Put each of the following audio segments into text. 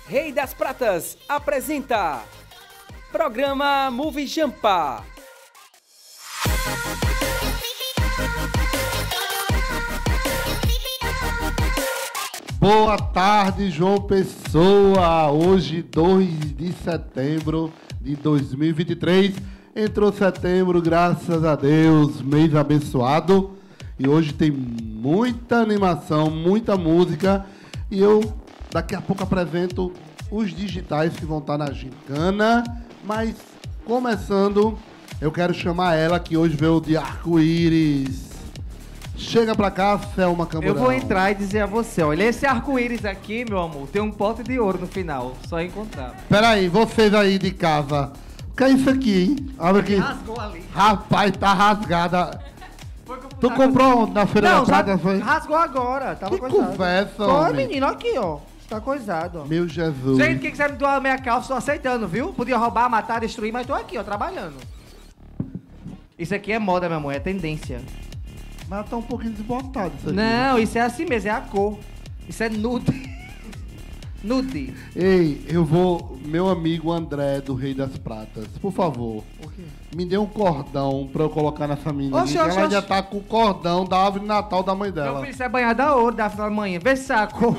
Rei das Pratas apresenta Programa Movie Jampa. Boa tarde, João Pessoa. Hoje, 2 de setembro de 2023. Entrou setembro, graças a Deus, mês abençoado. E hoje tem muita animação, muita música. E eu, daqui a pouco, apresento os digitais que vão estar na gincana. Mas, começando, eu quero chamar ela, que hoje veio de arco-íris. Chega pra cá, Selma Camburão. Eu vou entrar e dizer a você, olha, esse arco-íris aqui, meu amor, tem um pote de ouro no final, só encontrar. Peraí, vocês aí de casa, o que é isso aqui, hein? Abre aqui. Rasgou ali. Rapaz, tá rasgada. Tu comprou onde? Na Feira da Prata? Foi? Rasgou agora, tava Que coisado. conversa, Foi, homem. menino, aqui, ó. Tá coisado, ó. Meu Jesus. Gente, quem quiser me doar minha calça, tô aceitando, viu? Podia roubar, matar, destruir, mas tô aqui, ó, trabalhando. Isso aqui é moda, meu amor, é tendência. Mas tá um pouquinho desbotado isso aqui. Não, isso é assim mesmo, é a cor. Isso é nude. Nude. Ei, eu vou... Meu amigo André, do Rei das Pratas, por favor, O quê? me dê um cordão pra eu colocar nessa menina. Oxe, que oxe, ela oxe. já tá com o cordão da árvore de Natal da mãe Meu dela. filho, isso é banhado a ouro da manhã. Vê se saco.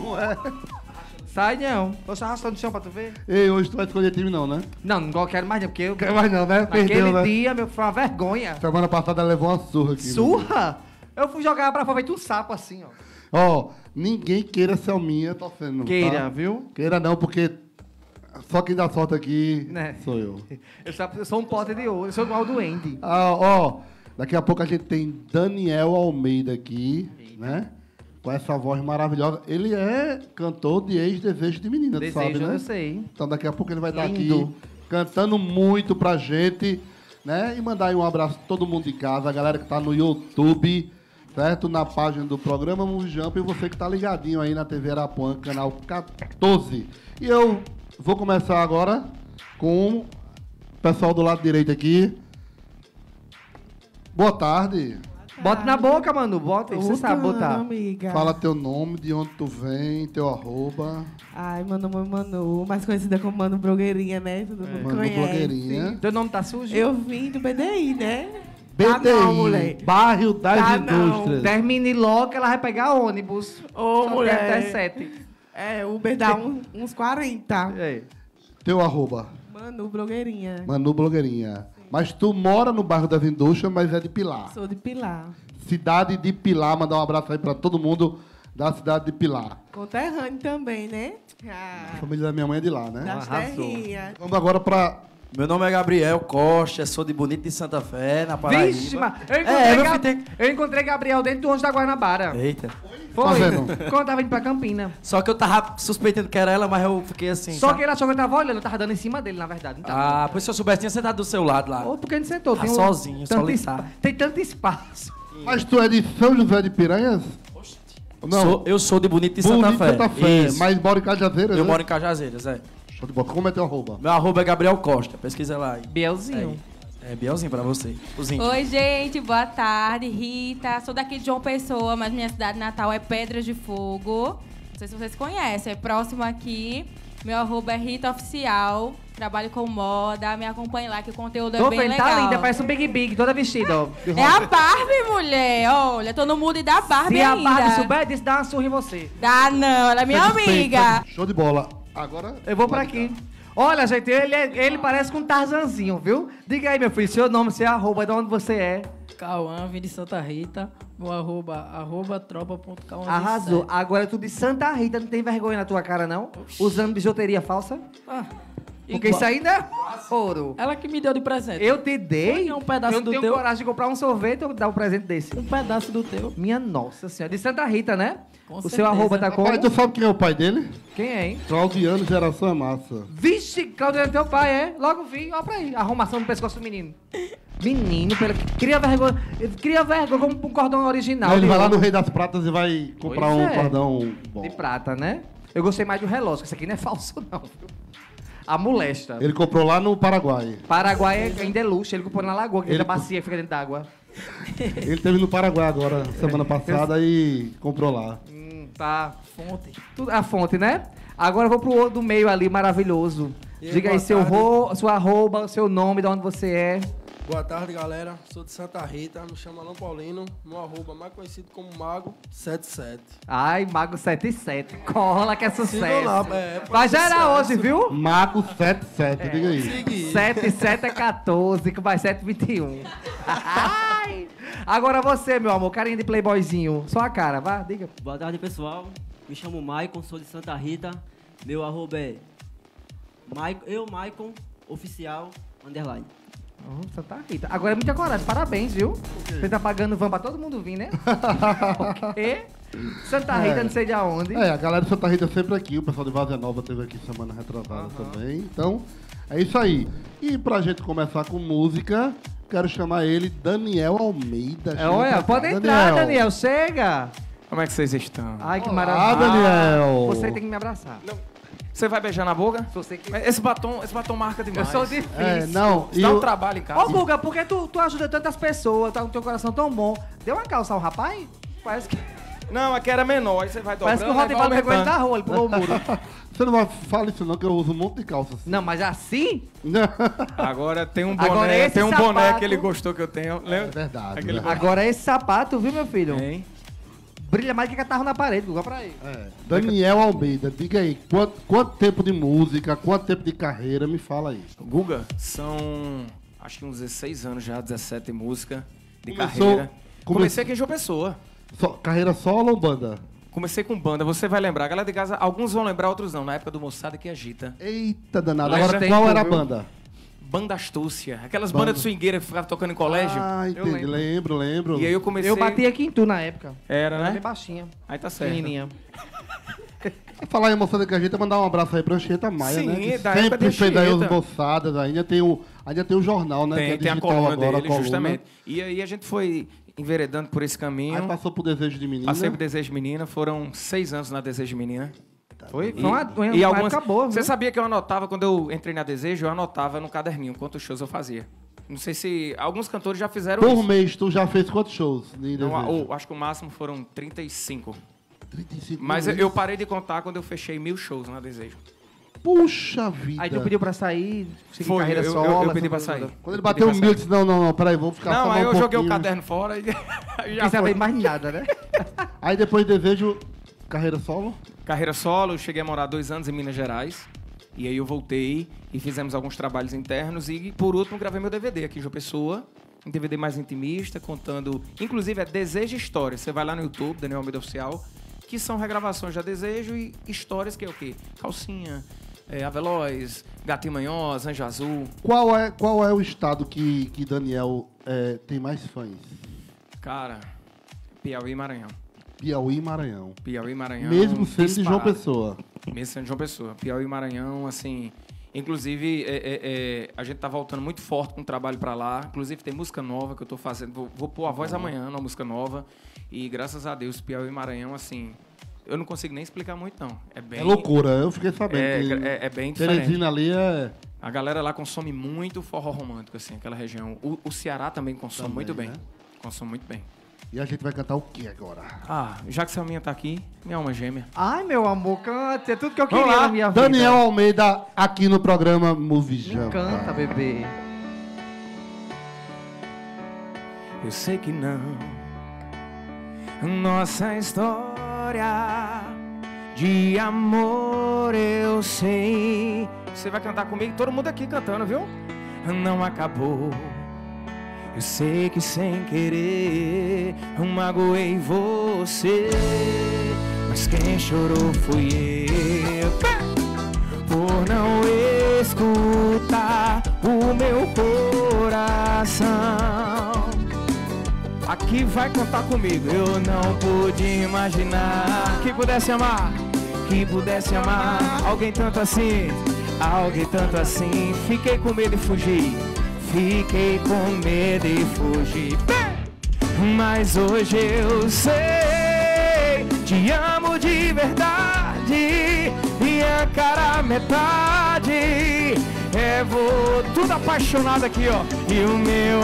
Sai não. Tô só arrastando no chão pra tu ver. Ei, hoje tu vai escolher time não, né? Não quero mais não, porque eu... Quer mais não, né? Naquele Perdeu, né? dia, meu, foi uma vergonha. Semana passada ela levou uma surra aqui. Surra? Eu fui jogar pra fora, feito um sapo assim, ó. Ó, ninguém queira Selminha torcendo. Queira, tá? viu? Queira não, porque só quem dá sorte aqui Né? sou eu. Eu sou um pote de ouro, eu sou igual do Andy. Ah, ó, daqui a pouco a gente tem Daniel Almeida aqui, né? Com essa voz maravilhosa. Ele é cantor de Ex-Desejo de Menina, tu sabe, Desejo, né? eu sei. Então daqui a pouco ele vai estar aqui Lindo. cantando muito pra gente, né? E mandar aí um abraço a todo mundo de casa, a galera que tá no YouTube, certo? Na página do programa Movie Jump e você que tá ligadinho aí na TV Arapuã, canal 14. E eu vou começar agora com o pessoal do lado direito aqui. Boa tarde. Bota na boca, mano. Bota, você sabe botar. Amiga. Fala teu nome, de onde tu vem, teu arroba. Ai, Manu, mais conhecida como Manu Blogueirinha, né? Todo mundo Manu conhece. Blogueirinha. Teu nome tá sujo? Eu vim do BDI, né? BDI, Tá não, mulher. Bairro das Tá não. Indústrias. Termine logo que ela vai pegar ônibus. Ô, Só mulher. tem até 7. É, o Uber dá uns 40. Teu arroba. Manu Blogueirinha. Manu Blogueirinha. Mas tu mora no bairro das Indústrias, mas é de Pilar. Sou de Pilar. Cidade de Pilar, mandar um abraço aí pra todo mundo da cidade de Pilar. Conterrâneo também, né? A família da minha mãe é de lá, né? Das Arrasou. terrinhas. Vamos agora pra... Meu nome é Gabriel Costa, sou de Bonito de Santa Fé, na Paraíba. Vixe, mas eu encontrei Gabriel dentro do ônibus da Guanabara. Eita. Foi. Tá vendo? Quando eu tava indo pra Campina. Só que eu tava suspeitando que era ela, mas eu fiquei assim. Só sabe? que ele achou que eu tava olhando, eu tava dando em cima dele, na verdade. Não tava. Ah, pois se eu soubesse, tinha sentado do seu lado lá. Ou porque ele sentou. Tá tem sozinho, tanto solitário. Tem tanto espaço. Mas tu é de São José de Piranhas? Eu sou de Bonito de Santa Bonito Fé. Santa Fé, Isso. mas mora em Cajazeiras, Eu né? moro em Cajazeiras, é. Show de bola. Como é teu arroba? Meu arroba é Gabriel Costa, pesquisa lá aí. Bielzinho. É Bielzinho pra você. Os íntimos. Oi, gente, boa tarde. Rita, sou daqui de João Pessoa, mas minha cidade natal é Pedras de Fogo. Não sei se vocês conhecem, é próximo aqui. Meu arroba é Rita Oficial. Trabalho com moda, me acompanhe lá que o conteúdo é Tô bem vendo, legal. tá linda, parece um Big Big, toda vestida, ó. de É a rosa. Barbie, mulher. Olha, tô no mood da Barbie Se a ainda. Barbie souber disso, dá uma surra em você. Dá não, ela é minha Satisfeito, amiga. Show de bola. Agora... Eu vou por aqui. Olha, gente, ele parece com um Tarzanzinho, viu? Diga aí, meu filho, seu nome, seu arroba, de onde você é. Cauã, vim de Santa Rita. Meu arroba tropa.cauã. Arrasou. Agora tu de Santa Rita, não tem vergonha na tua cara, não? Usando bijuteria falsa? Ah, Porque igual. isso ainda é ouro. Ela que me deu de presente. Eu te dei. Foi um pedaço eu não do tenho teu? coragem de comprar um sorvete ou dar um presente desse. Um pedaço do teu. Minha nossa senhora. De Santa Rita, né? Com o seu certeza. arroba tá como? Pai, tu sabe quem é o pai dele? Quem é, hein? Claudiano Geração é Massa. Vixe, Claudio é teu pai, é? Logo vi, ó pra aí. Arrumação no pescoço do menino. Menino, cria vergonha como um cordão original. Aí ele de vai lá no ouro. Rei das Pratas e vai comprar Pois um é. cordão bom. De prata, né? Eu gostei mais do relógio, que isso aqui não é falso, não. Viu? A molesta. Ele comprou lá no Paraguai. Paraguai ainda é luxo, ele comprou na lagoa, que Ele- fica bacia, fica dentro d'água. Ele esteve no Paraguai agora, semana passada, e comprou lá. Tá. Fonte. A fonte, né? Agora eu vou pro outro do meio ali, maravilhoso. E aí, Diga aí boa sua arroba, seu nome, de onde você é. Boa tarde, galera. Sou de Santa Rita, me chamo Alão Paulino. Meu arroba mais conhecido como Mago77. Ai, Mago 77. Cola que é sucesso. Sigam lá, Vai gerar sucesso. hoje, viu? Marco 77, diga aí. Seguir. 77 é 14, que vai 7 21. Ai. Agora você, meu amor, carinha de playboyzinho. Só a cara, vá, diga. Boa tarde, pessoal. Me chamo Maicon, sou de Santa Rita. Meu arroba é Maicon Oficial _. Santa Rita. Agora é muita coragem, parabéns, viu? Você tá pagando van pra todo mundo vir, né? Ok? Santa Rita, não sei de aonde. A galera de Santa Rita é sempre aqui. O pessoal de Vazia Nova esteve aqui semana retrasada também. Então, é isso aí. E pra gente começar com música, quero chamar ele Daniel Almeida. Olha, pode entrar, Daniel. Chega. Como é que vocês estão? Ai, que Olá, maravilha. Daniel. Você tem que me abraçar. Não. Você vai beijar na boca? Se você que... Mas esse batom marca Eu demais. sou difícil. Não, Você dá um trabalho em casa. Ô, Guga, por que tu ajuda tantas pessoas, tá com teu coração tão bom? Deu uma calça ao rapaz? Parece que... Não, aqui era menor, aí você vai dobrando. Parece que o Rodeval pegou ele da rua, ele pulou o muro. Você não vai falar isso não, que eu uso um monte de calças. Não, mas assim? Agora tem um Agora boné, esse tem um boné sapato- que ele gostou que eu tenho. É Lembra? verdade. Aquele verdade. Agora esse sapato, viu, meu filho? Tem. Brilha mais que catarro na parede, Guga, pra aí. Daniel Almeida, diga aí, quanto tempo de música, quanto tempo de carreira, me fala aí. Guga, são acho que uns 16 anos já, 17 de música, de Começou- carreira. Comecei aqui em João Pessoa. Carreira solo ou banda? Comecei com banda, você vai lembrar. Galera de casa, alguns vão lembrar, outros não. Na época do Moçada que Agita. Eita danado, Lembra? agora qual era a viu? banda? Banda Astúcia. Aquelas Banda. bandas de swingueira que ficavam tocando em colégio. Ah, entendi, lembro. E aí eu comecei... Eu bati aqui em tu na época. Era, Bem né? baixinha, Aí tá certo. pequenininha. Falar em moçada que a gente mandar um abraço aí pra Anchieta Maia, Sim, né? Que da época sempre de fez aí os Anchieta. moçadas, ainda tem o jornal, né? que é Tem a digital coluna agora, dele, a coluna. justamente. E aí a gente foi enveredando por esse caminho. Aí passou pro Desejo de Menina. Passei pro Desejo de Menina, foram 6 anos na Desejo de Menina. Foi E, uma e algumas... época boa, Você viu? sabia que eu anotava, quando eu entrei na Desejo, eu anotava no caderninho quantos shows eu fazia. Não sei se alguns cantores já fizeram Por isso. mês, tu já fez quantos shows? De Não, Desejo? acho que o máximo foram 35. 35 Mas meses. eu parei de contar quando eu fechei 1000 shows na Desejo. Puxa vida. Aí tu pediu pra sair, seguir Foi, carreira eu solo. pedi essa pra coisa sair. toda. Quando ele Eu bateu pedi um pra mil, eu disse, não, peraí, vou ficar Não, só aí um eu joguei o pouquinho. caderno fora e Não já quis saber foi. mais nada, né? Aí depois Desejo, carreira solo? Carreira solo, eu cheguei a morar 2 anos em Minas Gerais. E aí eu voltei e fizemos alguns trabalhos internos. E por último gravei meu DVD aqui em João Pessoa. Um DVD mais intimista, contando... Inclusive é Desejo e História. Você vai lá no YouTube, Daniel Almeida Oficial, que são regravações da Desejo e histórias que é o quê? Calcinha, Aveloz, Gato e Manhosa, Anjo Azul. Qual é o estado que Daniel tem mais fãs? Cara, Piauí e Maranhão. Piauí e Maranhão. Piauí e Maranhão. Mesmo sendo de João disparado. Pessoa. Mesmo sendo de João Pessoa. Piauí e Maranhão, assim... Inclusive, a gente tá voltando muito forte com o trabalho pra lá. Inclusive, tem música nova que eu tô fazendo. Vou pôr a voz amanhã, uma música nova. E, graças a Deus, Piauí e Maranhão, assim... Eu não consigo nem explicar muito, não. É bem... É loucura, eu fiquei sabendo. que É bem diferente. Teresina ali é... A galera lá consome muito forró romântico, assim, aquela região. O Ceará também consome Também, muito bem. né? Consome muito bem. E a gente vai cantar o que agora? Ah, já que Selminha tá aqui, minha alma gêmea. Ai, meu amor, cante. É tudo que eu Vamos queria lá. na minha vida. Daniel Almeida, aqui no programa Movie Me Jam. encanta, bebê. Eu sei que não. Nossa história de amor eu sei. Você vai cantar comigo? Todo mundo aqui cantando, viu? Não acabou. Eu sei que sem querer magoei você, mas quem chorou fui eu, por não escutar o meu coração. Aqui vai cantar comigo. Eu não pude imaginar que pudesse amar alguém tanto assim, alguém tanto assim. Fiquei com medo e fugi, fiquei com medo e fugi. Mas hoje eu sei, te amo de verdade. Minha cara metade é tudo apaixonado aqui, ó. E o meu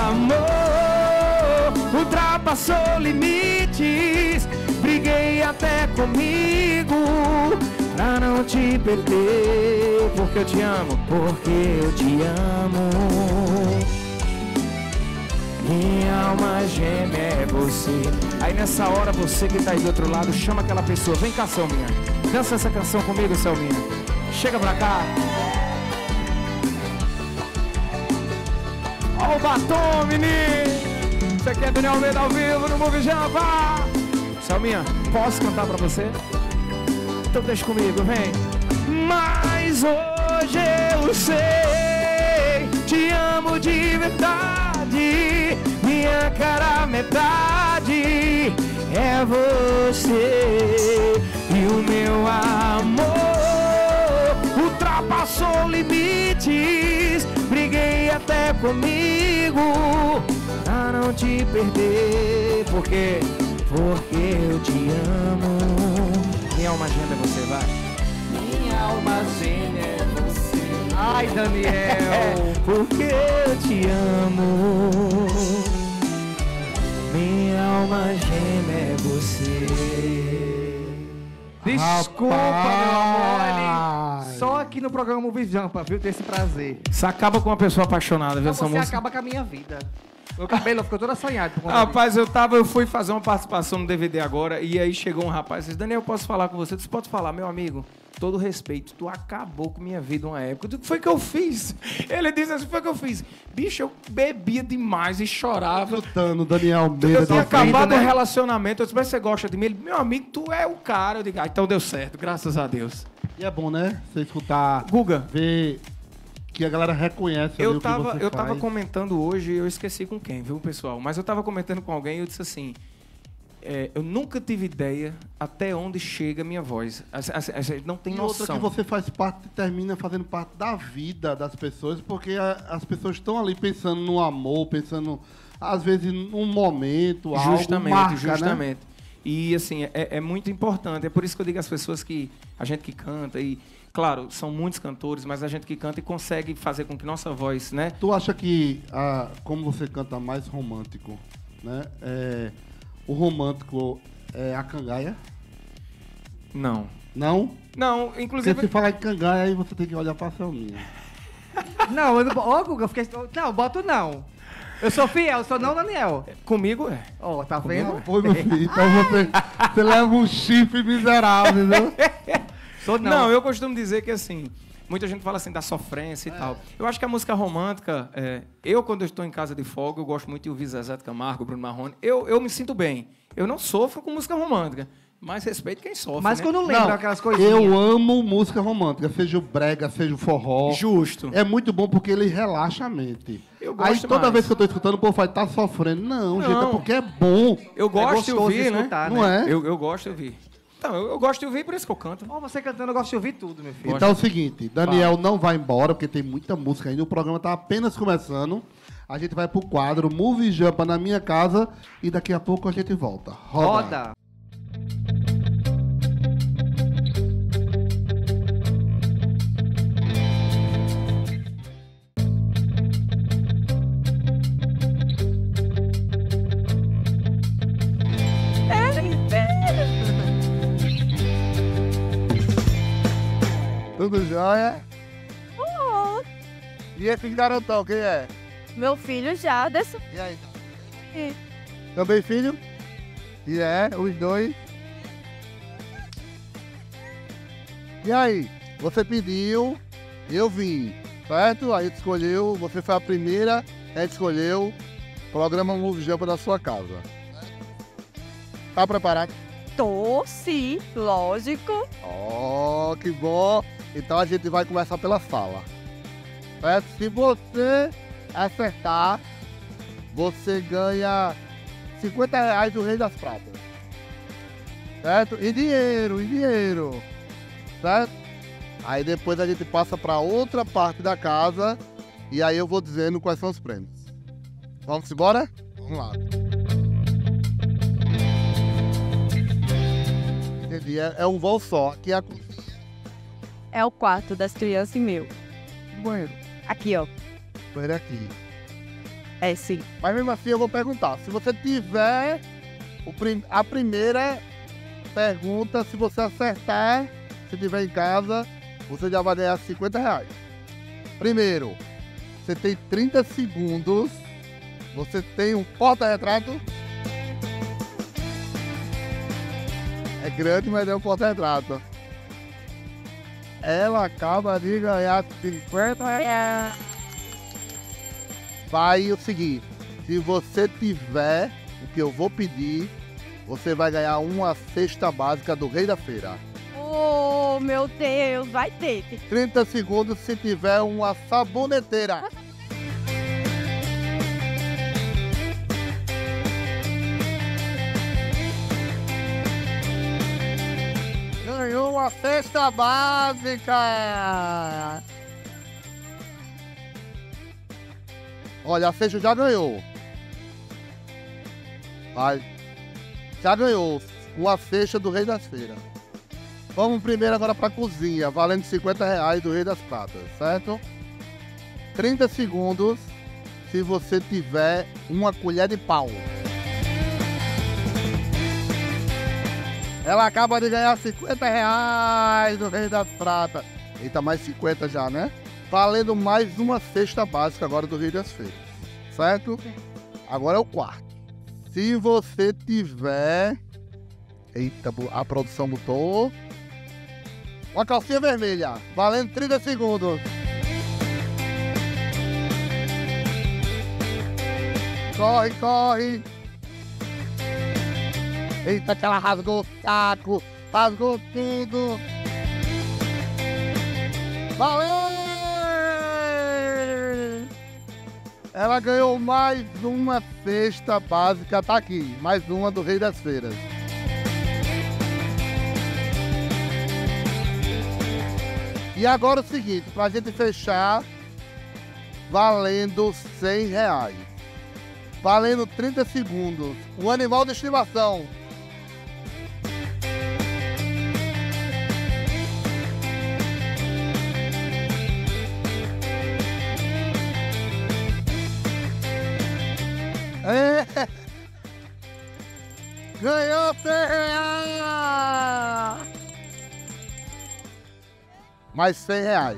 amor ultrapassou limites. Briguei até comigo, pra não te perder. Porque eu te amo, porque eu te amo. Minha alma gêmea é você. Aí nessa hora, você que tá aí do outro lado, chama aquela pessoa. Vem cá, Selminha. Dança essa canção comigo, Selminha. Chega pra cá. Ó o batom, menino. Isso aqui é Daniel Almeida ao vivo no Movie Jamba. Selminha, posso cantar pra você? Então deixa comigo, vem. Mas hoje eu sei, te amo de verdade. Minha cara metade é você. E o meu amor ultrapassou limites. Briguei até comigo pra não te perder. Porque eu te amo. Minha alma gêmea é você, vai. Minha alma gêmea é você. Ai, Daniel. Porque eu te amo. Minha alma gêmea é você. Desculpa, meu amor. Só aqui no programa Movie Jumpa, viu? Ter esse prazer. Isso acaba com uma pessoa apaixonada, viu, Então essa você música? acaba com a minha vida. Meu cabelo ficou todo assanhado por conta Rapaz, eu fui fazer uma participação no DVD agora, e aí chegou um rapaz e disse, Daniel, eu posso falar com você? Eu disse, pode falar, meu amigo. Todo respeito, tu acabou com minha vida uma época. O que foi que eu fiz? Ele disse assim, foi que eu fiz. Bicho, eu bebia demais e chorava. Lutando, Daniel Almeida. Eu tinha acabado né? um relacionamento. Eu disse, mas você gosta de mim? Ele, meu amigo, tu é o cara. Eu digo, então deu certo, graças a Deus. E é bom, né? Você escutar, Guga, ver que a galera reconhece ali o que você tava faz. comentando hoje, eu esqueci com quem, viu, pessoal? Mas eu tava comentando com alguém e eu disse assim, eu nunca tive ideia até onde chega a minha voz. Não tem noção. Outra que você faz parte, termina fazendo parte da vida das pessoas, porque as pessoas estão ali pensando no amor, pensando, às vezes, num momento, Justamente, algo marca, justamente. Né? E, assim, é muito importante. É por isso que eu digo às pessoas que a gente que canta, e, claro, são muitos cantores, mas a gente que canta e consegue fazer com que nossa voz, né? Tu acha que, como você canta mais romântico, né? O romântico é a cangaia? Não. Não? Não, inclusive... Porque se falar em cangaia, aí você tem que olhar pra Selminha. Não, eu não... Ó, Guga, eu fiquei... Não, boto não. Eu sou fiel, sou não, Daniel. Comigo é. Ó, tá vendo? Oi, meu filho. Então você leva um chifre miserável, entendeu? Sou não. Não, eu costumo dizer que, assim, muita gente fala assim da sofrência e tal. Eu acho que a música romântica, quando eu estou em casa de folga, eu gosto muito de ouvir Zezé de Camargo, Bruno Marrone. Eu me sinto bem. Eu não sofro com música romântica, mas respeito quem sofre, Mas né? quando lembra aquelas coisinhas. Eu amo música romântica, seja o brega, seja o forró. Justo. É muito bom porque ele relaxa a mente. Eu gosto Aí toda mais. vez que eu tô escutando, o povo vai estar sofrendo. Não, gente, é porque é bom. Eu gosto de gostoso ouvir, de né? escutar, Não é? Eu gosto de ouvir. Então, eu gosto de ouvir, por isso que eu canto. Ó, você cantando, eu gosto de ouvir tudo, meu filho. Então é o seguinte, Daniel não vai embora, porque tem muita música ainda. O programa tá apenas começando. A gente vai pro quadro Movie Jumpa na minha casa e daqui a pouco a gente volta. Roda. Tudo jóia? E esse garotão, quem é? Meu filho Jaderson. E aí? E Também filho? E os dois. E aí? Você pediu, eu vim, certo? Aí tu escolheu, você foi a primeira, a gente escolheu o programa Movie Jumpa da sua casa. Tá preparado? tô, sim, lógico. Oh, que bom. Então a gente vai começar pela fala. Certo? Se você acertar, você ganha R$50 do Rei das Pratas. Certo? E dinheiro. Certo? Aí depois a gente passa para outra parte da casa e aí eu vou dizendo quais são os prêmios. Vamos embora? Vamos lá. Entendi. É um voo só. Aqui é É o quarto das crianças e meu. banheiro. Aqui, ó. Banheiro aqui. É, sim. Mas mesmo assim eu vou perguntar. Se você tiver a primeira pergunta, se você acertar, se tiver em casa, você já vai ganhar R$50. Primeiro, você tem 30 segundos. Você tem um porta-retrato. É grande, mas é um porta-retrato. Ela acaba de ganhar R$50. Vai o seguinte, se você tiver o que eu vou pedir, você vai ganhar uma cesta básica do Rei da Feira. Oh, meu Deus, vai ter. 30 segundos se tiver uma saboneteira. Ganhou uma cesta básica. Olha, a cesta já ganhou. Vai. Já ganhou uma cesta do Rei das Feiras. Vamos primeiro agora para a cozinha, valendo R$50 do Rei das Pratas, certo? 30 segundos se você tiver uma colher de pau. Ela acaba de ganhar R$50 do Rei das Pratas. Eita, mais 50 já, né? Valendo mais uma cesta básica agora do Rei das Feiras, certo? Agora é o quarto. Se você tiver... Eita, a produção botou... Uma calcinha vermelha, valendo 30 segundos. Corre, corre. Eita, que ela rasgou o saco, rasgou tudo. Valeu! Ela ganhou mais uma cesta básica, tá aqui, mais uma do Rei das Feiras. E agora é o seguinte, pra gente fechar, valendo R$100. Valendo 30 segundos. Um animal de estimação. Ganhou R$100! Mais R$100.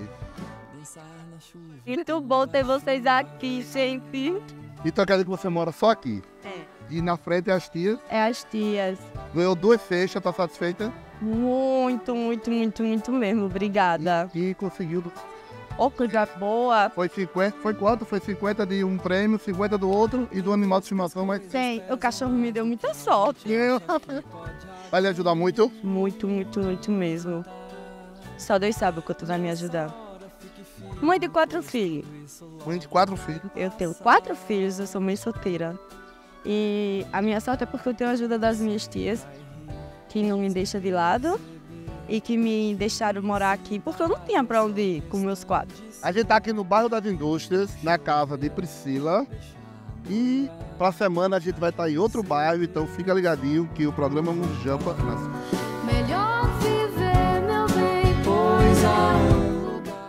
Muito bom ter vocês aqui, gente. Então quer dizer que você mora só aqui? É. E na frente é as tias? É as tias. Ganhou 2 cestas, tá satisfeita? Muito, muito, muito, muito mesmo. Obrigada. E conseguiu. Ô, coisa boa. Foi 50, foi quanto? Foi 50 de um prêmio, 50 do outro e do animal de estimação, mas... Sim, o cachorro me deu muita sorte. Vai lhe ajudar muito? Muito, muito, muito mesmo. Só Deus sabe o quanto vai me ajudar. Mãe de 4 filhos. Mãe de 4 filhos? Eu tenho 4 filhos, eu sou mãe solteira. E a minha sorte é porque eu tenho a ajuda das minhas tias, que não me deixam de lado e que me deixaram morar aqui, porque eu não tinha pra onde ir com meus 4. A gente tá aqui no bairro das Indústrias, na casa de Priscila. E pra semana a gente vai estar em outro bairro, então fica ligadinho que o programa Mundo Jampa nasce. Melhor viver, meu bem, pois há um lugar.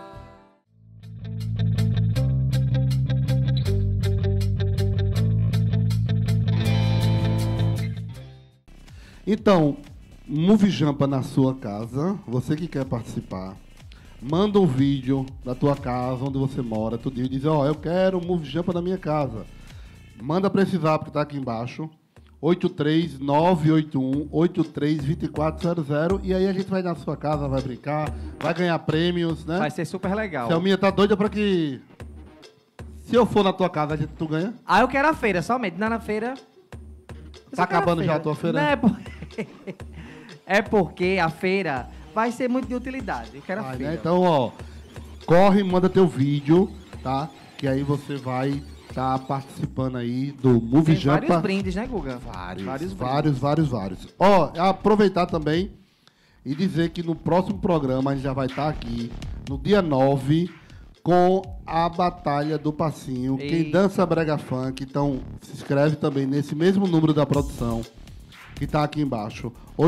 Então, Movie Jampa na sua casa, você que quer participar, manda um vídeo da tua casa, onde você mora, todo dia, e diz, ó, eu quero Movie Jampa na minha casa. Manda para esse zap que tá aqui embaixo, 83981832400, e aí a gente vai na sua casa, vai brincar, vai ganhar prêmios, né? Vai ser super legal. Selminha tá doida pra que... Se eu for na tua casa, tu ganha? Ah, eu quero a feira, somente. Na feira... Tá acabando já a tua feira? Não, é porque a feira vai ser muito de utilidade. Eu quero a feira. Né? Então, ó, corre, manda teu vídeo, tá? Que aí você vai tá participando aí do Movie Jampa. Vários brindes, né, Guga? Vários. Ó, aproveitar também e dizer que no próximo programa a gente já vai estar aqui, no dia 9, com a Batalha do Passinho. Quem dança brega funk, então se inscreve também nesse mesmo número da produção, que tá aqui embaixo,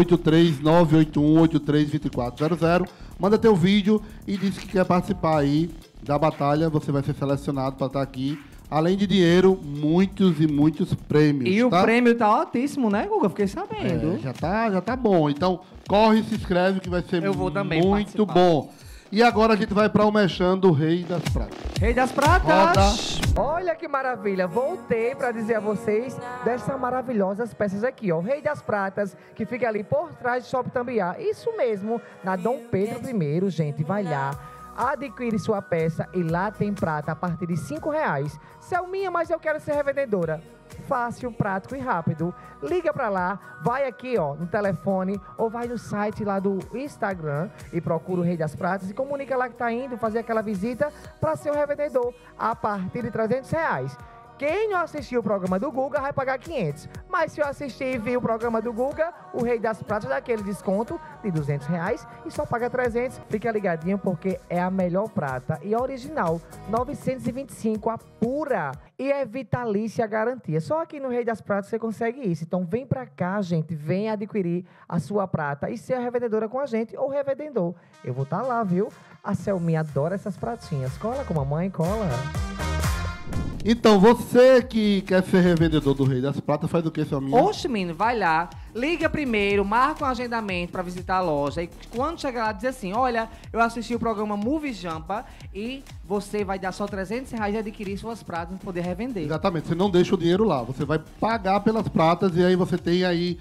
83981832400. Manda teu vídeo e diz que quer participar aí da batalha, você vai ser selecionado para estar aqui Além de dinheiro, muitos e muitos prêmios. E tá? o prêmio tá altíssimo, né, Guga? Fiquei sabendo. Já tá bom. Então, corre e se inscreve que vai ser Eu vou também muito participar. bom. E agora a gente vai para o Mexão do Rei das Pratas. Rei das Pratas! Olha que maravilha! Voltei para dizer a vocês dessas maravilhosas peças aqui, ó. O Rei das Pratas, que fica ali por trás do Shopping Tambiá. Isso mesmo, na Dom Pedro I, gente. Vai lá, adquire sua peça e lá tem prata a partir de R$5. Selminha, mas eu quero ser revendedora. Fácil, prático e rápido. Liga pra lá, vai aqui, ó, no telefone ou vai no site lá do Instagram e procura o Rei das Pratas e comunica lá que tá indo fazer aquela visita para ser um revendedor a partir de R$300. Quem não assistiu o programa do Guga vai pagar 500. Mas se eu assistir e vir o programa do Guga, o Rei das Pratas dá aquele desconto de R$200 e só paga 300. Fica ligadinho porque é a melhor prata e original, 925, a pura. E é vitalícia a garantia. Só aqui no Rei das Pratas você consegue isso. Então vem pra cá, gente, vem adquirir a sua prata e ser a revendedora com a gente ou revendedor. Eu vou estar lá, viu? A Selminha adora essas pratinhas. Cola com a mamãe, cola. Então, você que quer ser revendedor do Rei das Pratas, faz o que, Selminha? Oxe, menino, vai lá, liga primeiro, marca um agendamento pra visitar a loja e quando chegar lá, diz assim, olha, eu assisti o programa Movie Jampa e você vai dar só R$300 e adquirir suas pratas para poder revender. Exatamente, você não deixa o dinheiro lá, você vai pagar pelas pratas e aí você tem aí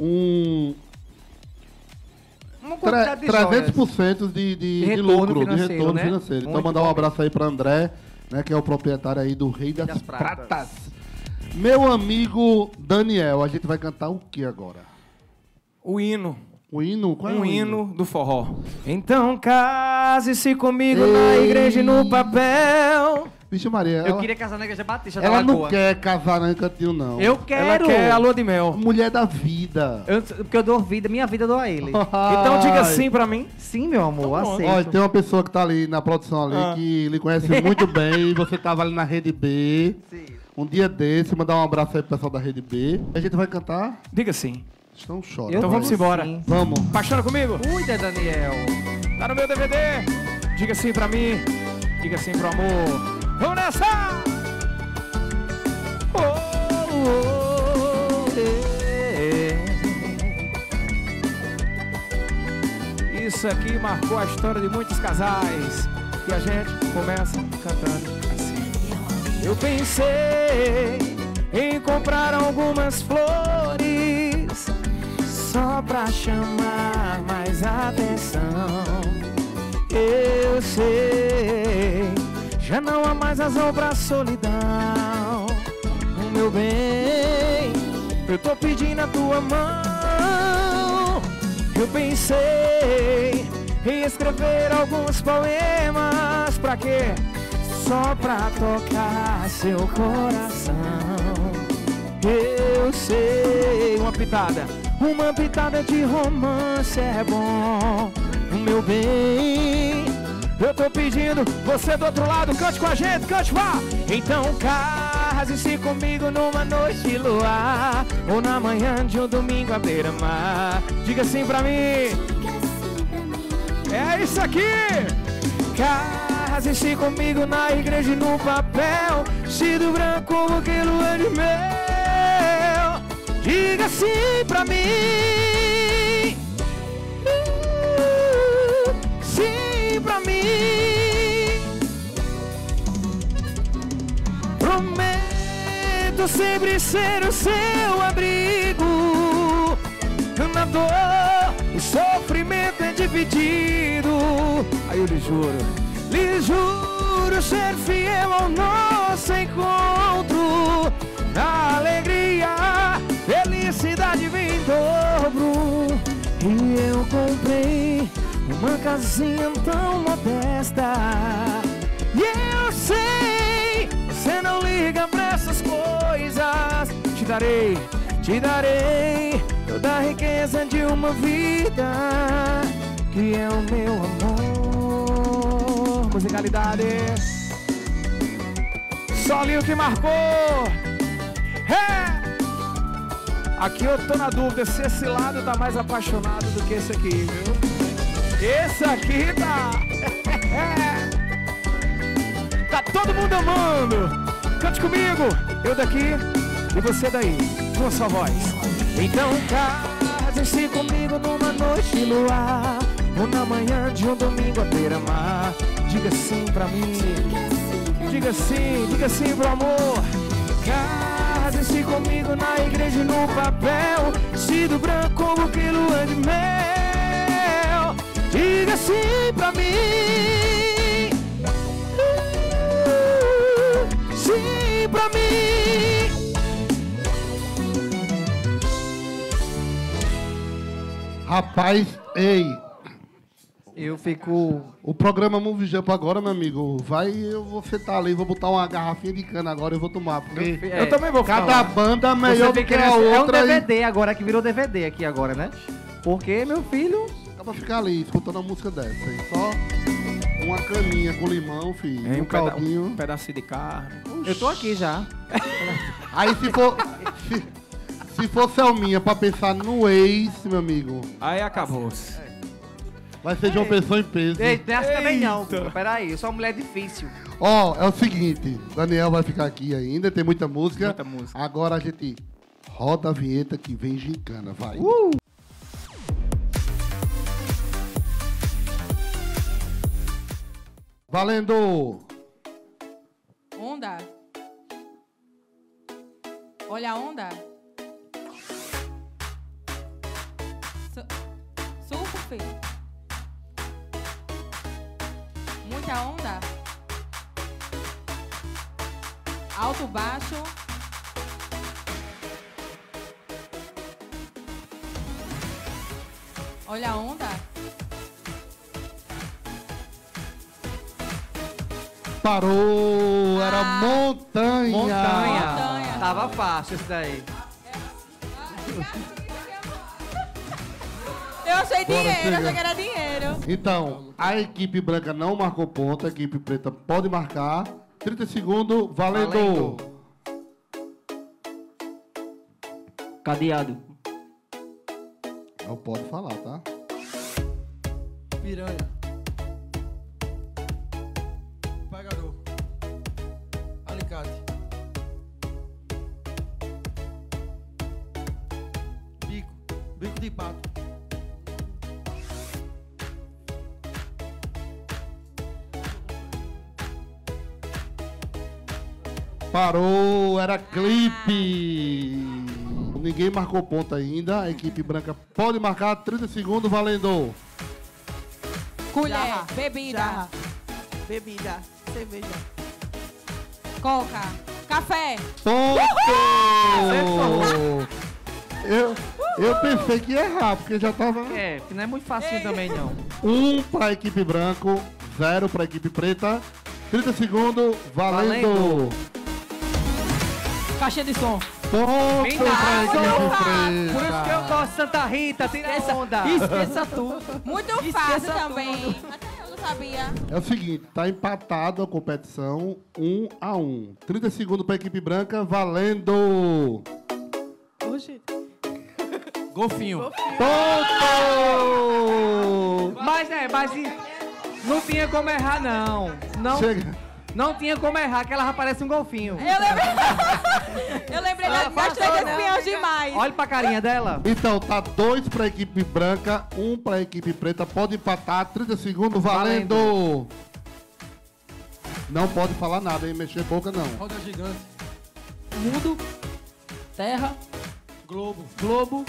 uma quantidade de joias. 300% de lucro, de retorno financeiro. Então, mandar um abraço aí para André, né, que é o proprietário aí do Rei das Pratas. Meu amigo Daniel, a gente vai cantar o que agora? O hino. O hino? Qual é o hino do forró. Então case-se comigo na igreja e no papel. Vixe Maria, Eu queria casar na igreja Batista da ela Lagoa. não quer casar no cantinho, não. Eu quero. Ela quer a lua de mel. Mulher da vida. Porque eu dou vida, minha vida eu dou a ele. Então diga sim pra mim. Sim, meu amor, aceito. Olha, tem uma pessoa que tá ali na produção ali que lhe conhece muito bem. Você tava ali na Rede B. Sim. Um dia desse, mandar um abraço aí pro pessoal da Rede B. A gente vai cantar? Diga sim. Estão chorando. Então vamos embora. Sim. Vamos. Apaixona comigo? Cuida, Daniel. Tá no meu DVD. Diga sim pra mim. Diga sim pro amor. Vamos nessa! Isso aqui marcou a história de muitos casais. E a gente começa cantando assim. Eu pensei em comprar algumas flores só pra chamar mais atenção. Eu sei, já não há mais razão pra solidão. Meu bem, eu tô pedindo a tua mão. Eu pensei em escrever alguns poemas. Pra quê? Só pra tocar seu coração. Eu sei, uma pitada de romance é bom. Meu bem, eu tô pedindo, você do outro lado, cante com a gente, cante, vá! Então case-se comigo numa noite de luar, ou na manhã de um domingo à beira-mar. Diga sim pra mim. É isso aqui! Case-se comigo na igreja e no papel, vestido branco como que lua de mel. Diga sim pra mim. Sim pra mim. Prometo sempre ser o seu abrigo. Na dor, o sofrimento é dividido. Aí eu lhe juro ser fiel ao nosso encontro. Na alegria, felicidade vem em dobro. E eu comprei uma casinha tão modesta. E eu sei, você não liga pra essas coisas. Te darei toda a riqueza de uma vida, que é o meu amor. Musicalidade. Solinho que marcou. Aqui eu tô na dúvida se esse lado tá mais apaixonado do que esse aqui, viu? Esse aqui tá... Tá todo mundo amando. cante comigo. Eu daqui e você daí, com a sua voz. Então case-se comigo numa noite de luar, ou na manhã de um domingo à beira-mar. Diga sim pra mim, diga sim pro amor. Case-se comigo na igreja e no papel, vestido branco como que lua de mel. Diga sim pra mim, sim pra mim. Rapaz, ei. Eu fico... O programa Movie Jump agora, meu amigo, eu vou sentar ali, vou botar uma garrafinha de cana agora e eu vou tomar, porque Eu também vou cada falar. banda é melhor do que a outra. É um DVD agora, que virou DVD aqui agora, né? Porque, meu filho... Dá pra ficar ali, escutando a música dessa aí. Só uma caninha com limão, filho, um caldinho. Um pedacinho de carne. Eu tô aqui já. Aí se for Selminha pra pensar no ex, meu amigo... Aí acabou-se. Vai ser João Pessoa em peso. Ei, nessa também não. Peraí, eu sou uma mulher difícil. Ó, é o seguinte, Daniel vai ficar aqui ainda, tem muita música. Muita música. Agora a gente roda a vinheta que vem gincana, vai. Valendo! Onda. Olha a onda. Surf, filho. Muita onda. Alto, baixo. Olha a onda. Parou! Era montanha! Montanha. Tava fácil isso daí. Eu achei Bora, dinheiro, chega. achei que era dinheiro. Então, a equipe branca não marcou ponto, a equipe preta pode marcar. 30 segundos, valendo! Cadeado. Não pode falar, tá? Piranha. Pegador. Alicate. Bico. Bico de pato. Parou, era clipe. Ninguém marcou ponto ainda. A equipe branca pode marcar. 30 segundos, valendo. Colher, Jarra. bebida. Jarra. Bebida. Cerveja. Coca. Café. Ponto! Eu pensei que ia errar, porque já tava... É, que não é muito fácil também, não. 1 para a equipe branco, 0 para a equipe preta. 30 segundos, valendo! Caixa de som. Ponto para a equipe preta. Por isso que eu gosto de Santa Rita, tira onda. Esqueça tudo. Muito Esqueça fácil tudo. também. Até eu não sabia. É o seguinte, tá empatado a competição, 1-1. 30 segundos para a equipe branca, valendo! Oxi. Golfinho. Ponto! Mas não tinha como errar, não. Chega. Não tinha como errar, que ela já parece um golfinho. Eu lembrei das três espiãs demais. Olha pra carinha dela. Então, tá 2 para a equipe branca, 1 para a equipe preta. Pode empatar, 30 segundos, valendo! Não pode falar nada, hein? Mexer boca, não. Roda gigante. Mundo. Terra. Globo. Globo.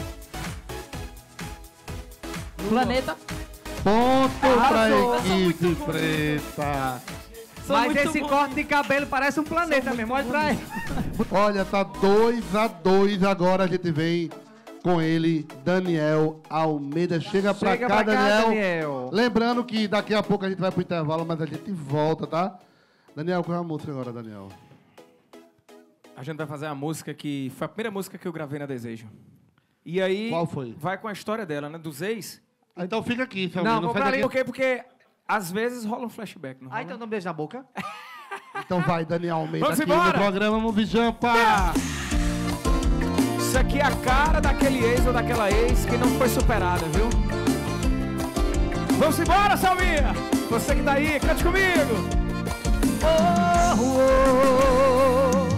Planeta. Ponto para Arrasou. a equipe preta. Mas esse corte de cabelo parece um planeta mesmo. Olha pra ele. Olha, tá 2-2. Agora a gente vem com ele, Daniel Almeida. Chega pra cá, Daniel. Lembrando que daqui a pouco a gente vai pro intervalo, mas a gente volta, tá? Daniel, qual é a música agora, Daniel? A gente vai fazer a música que foi a primeira música que eu gravei na Desejo. E aí... Qual foi? Vai com a história dela, né? Dos ex. Então fica aqui, seu Não, amigo. vou pra ali. Por quê? Porque às vezes rola um flashback, não rola? Então não beijo na boca. Então vai, Daniel Almeida, Vamos aqui embora! no programa Movie Jampa. Isso aqui é a cara daquele ex ou daquela ex que não foi superada, viu? Vamos embora, Salminha! Você que tá aí, cante comigo! Oh, oh, oh.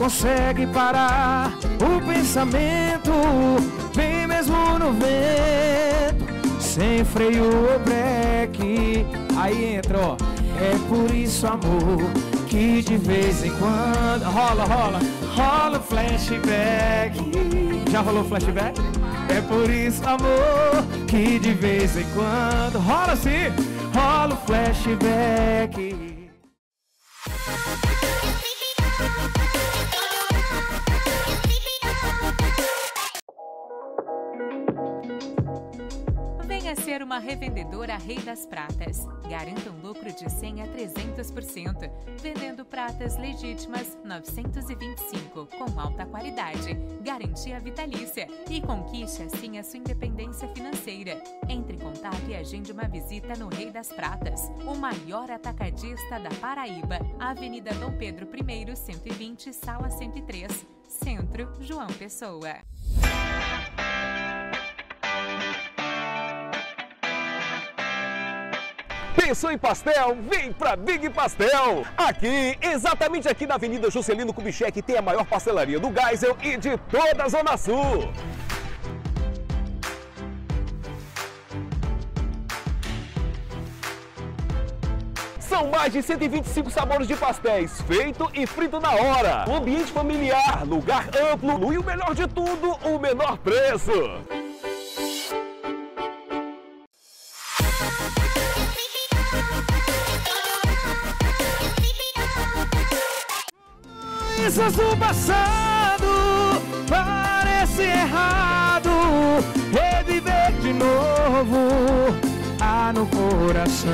consegue parar o pensamento, vem mesmo no vento, sem freio ou breque. Aí entra, ó. É por isso, amor, que de vez em quando rola flashback. Já rolou flashback? É por isso, amor, que de vez em quando rola sim, rola flashback. Venha ser uma revendedora Rei das Pratas. Garanta um lucro de 100% a 300%. Vendendo pratas legítimas 925, com alta qualidade, garantia vitalícia e conquiste assim a sua independência financeira. Entre em contato e agende uma visita no Rei das Pratas, o maior atacadista da Paraíba. Avenida Dom Pedro I, 120, Sala 103, Centro, João Pessoa. Pensou em pastel? Vem pra Big Pastel! Aqui, exatamente aqui na Avenida Juscelino Kubitschek, tem a maior pastelaria do Geisel e de toda a Zona Sul. São mais de 125 sabores de pastéis, feito e frito na hora. Um ambiente familiar, lugar amplo e o melhor de tudo, o menor preço. Coisas do passado parece errado, reviver de novo há no coração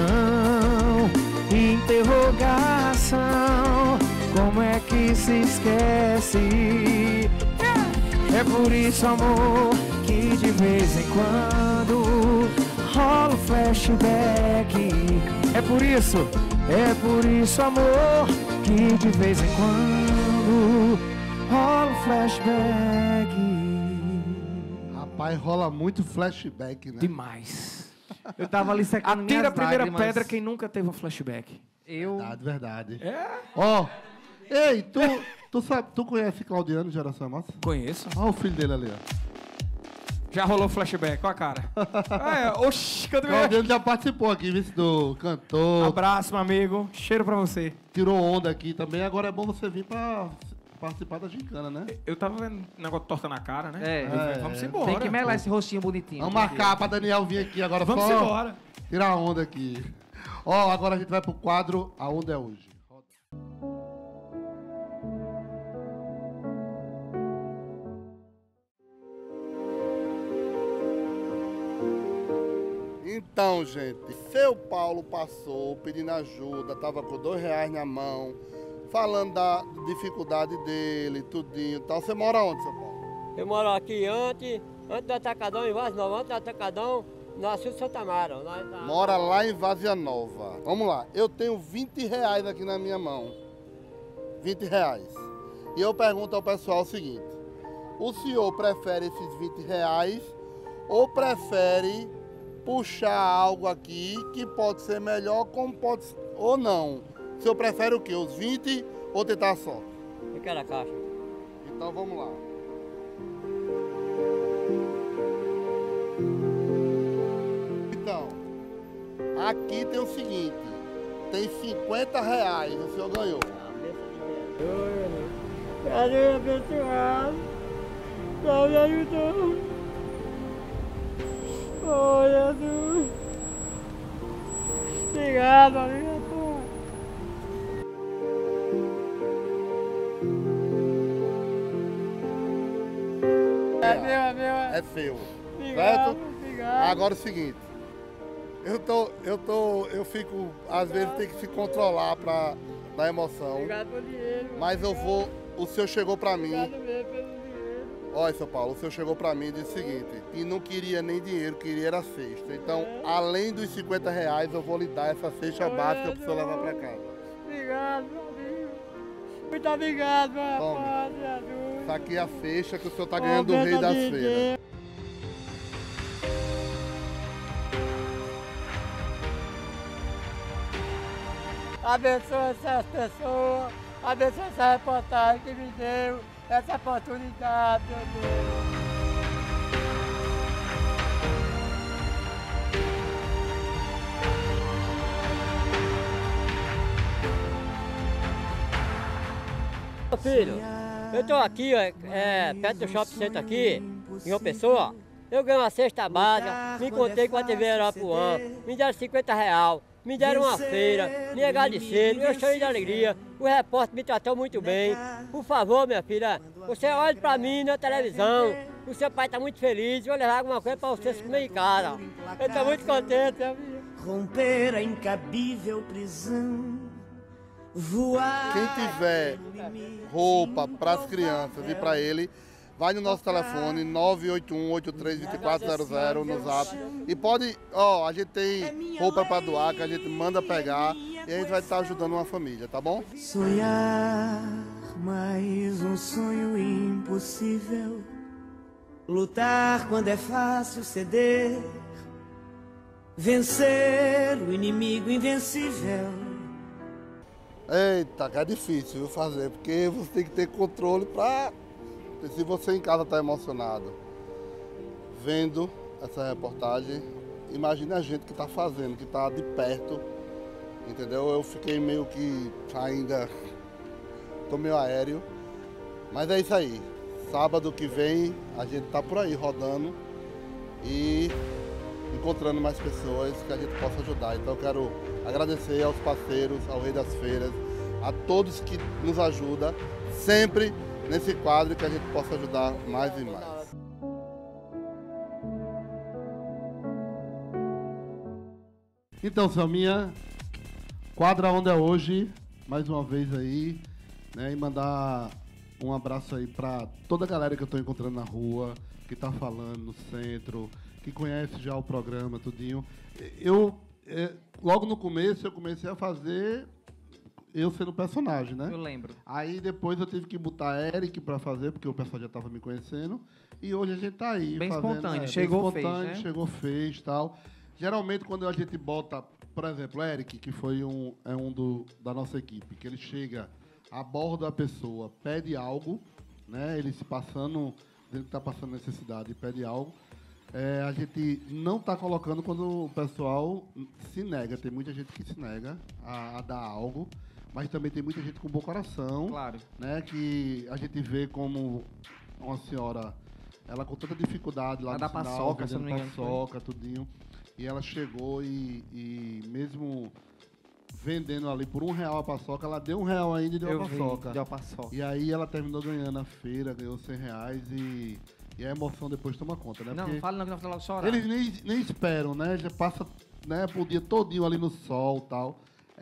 interrogação, como é que se esquece? É por isso, amor, que de vez em quando rola o flashback. É por isso, amor, que de vez em quando rola o flashback. Rapaz, rola muito flashback, né? Demais. Eu tava ali secando Atira a primeira lágrimas. pedra quem nunca teve um flashback. Verdade. É? Ó, ei, tu conhece Claudiano de Geração Massa? Conheço. Olha o filho dele ali, ó. Já rolou flashback, ó a cara. Oxi, cadê meu? Claudiano já participou aqui, viu, do cantor. Abraço, meu amigo. Cheiro pra você. Tirou onda aqui também. Agora é bom você vir pra participar da gincana, né? Eu tava vendo negócio torta na cara, né? Vamos embora. Tem que melar esse rostinho bonitinho. Vamos marcar pra Daniel vir aqui agora. Vamos só embora. Tirar onda aqui. Ó, agora a gente vai pro quadro A Onda é Hoje. Então, gente, seu Paulo passou pedindo ajuda, tava com R$2 na mão, falando da dificuldade dele, tudinho e tal. Você mora onde, seu Paulo? Eu moro aqui antes do Atacadão, em Vaz Nova, antes do Atacadão, na Sul Santa Amaro. Mora lá em Vazia Nova. Vamos lá, eu tenho R$20 aqui na minha mão. R$20. E eu pergunto ao pessoal o seguinte: o senhor prefere esses R$20 ou prefere puxar algo aqui que pode ser melhor, como pode ou não? O senhor prefere o quê? Os 20 ou tentar a sorte? Eu quero a caixa. Então vamos lá. Então, aqui tem o seguinte, tem R$50, o senhor ganhou. Cadê abençoado? Tá me ajudando. Oh, Jesus. Obrigado, amiga. É meu, é meu. É seu. Obrigado, Certo? obrigado. Agora é o seguinte, eu fico, às vezes tem que se controlar pra dar emoção. Obrigado pelo dinheiro. Mas eu vou, o senhor chegou pra mim. Obrigado mesmo pelo dinheiro. Olha, seu Paulo, o senhor chegou pra mim e disse o seguinte, que não queria nem dinheiro, queria era cesta. Então, além dos R$50, eu vou lhe dar essa cesta básica pro senhor levar pra casa. Obrigado, meu amigo. Muito obrigado, meu Tome. rapaz, Jesus. Tá aqui a cesta que o senhor tá ganhando do Rei das Feiras. Abençoa essas pessoas, Abençoe essa reportagem que me deu essa oportunidade, meu Deus. Filho, eu tô aqui, perto do shopping center aqui, em uma pessoa. Eu ganhei uma cesta básica, me encontrei com a TV Arapuã, me deram R$50, me deram uma feira, me agradeceram, eu chorei de alegria. O repórter me tratou muito bem. Por favor, minha filha, você olhe pra mim na televisão. O seu pai tá muito feliz, vou levar alguma coisa pra você se comer em casa. Eu tô muito contente, minha filha. Romper a incabível prisão. Voar. Quem tiver roupa para as crianças e para ele, vai no nosso telefone 981-83-2400 no Zap. E pode, a gente tem roupa para doar, que a gente manda pegar e a gente vai estar ajudando uma família, tá bom? Sonhar mais um sonho impossível. Lutar quando é fácil ceder. Vencer o inimigo invencível. Eita, que é difícil fazer, porque você tem que ter controle para... Se você em casa está emocionado, vendo essa reportagem, imagine a gente que está fazendo, que está de perto, entendeu? Eu fiquei meio que ainda... Tô meio aéreo, mas é isso aí. Sábado que vem a gente tá por aí rodando e encontrando mais pessoas que a gente possa ajudar. Então eu quero agradecer aos parceiros, ao Rei das Feiras, a todos que nos ajudam sempre nesse quadro, que a gente possa ajudar mais e mais. Então, Selminha, quadra Onda hoje, mais uma vez aí, né, e mandar um abraço aí para toda a galera que eu estou encontrando na rua, que está falando no centro, que conhece já o programa, tudinho. Logo no começo, eu comecei a fazer eu sendo personagem, né? Eu lembro. Aí depois eu tive que botar Eric para fazer, porque o pessoal já estava me conhecendo. E hoje a gente tá aí bem fazendo, espontâneo, chegou, bem espontâneo, fez, né? Chegou, fez e tal. Geralmente, quando a gente bota, por exemplo, Eric, que foi da nossa equipe, que ele chega, aborda a pessoa, pede algo, né? Ele se passando, ele está passando necessidade e pede algo. A gente não está colocando quando o pessoal se nega. Tem muita gente que se nega a dar algo, mas também tem muita gente com bom coração, claro, né? Que a gente vê como uma senhora, ela com tanta dificuldade lá no sinal, paçoca, se não me engano, paçoca, tudinho. E ela chegou e mesmo vendendo ali por R$1 a paçoca, ela deu R$1 ainda e deu a paçoca. Deu a paçoca. E aí ela terminou ganhando a feira, ganhou R$100 e a emoção depois toma conta, né? Não, porque não fala não, que não fala logo chorar. eles nem esperam, né? Já passa, né, o dia todinho ali no sol e tal.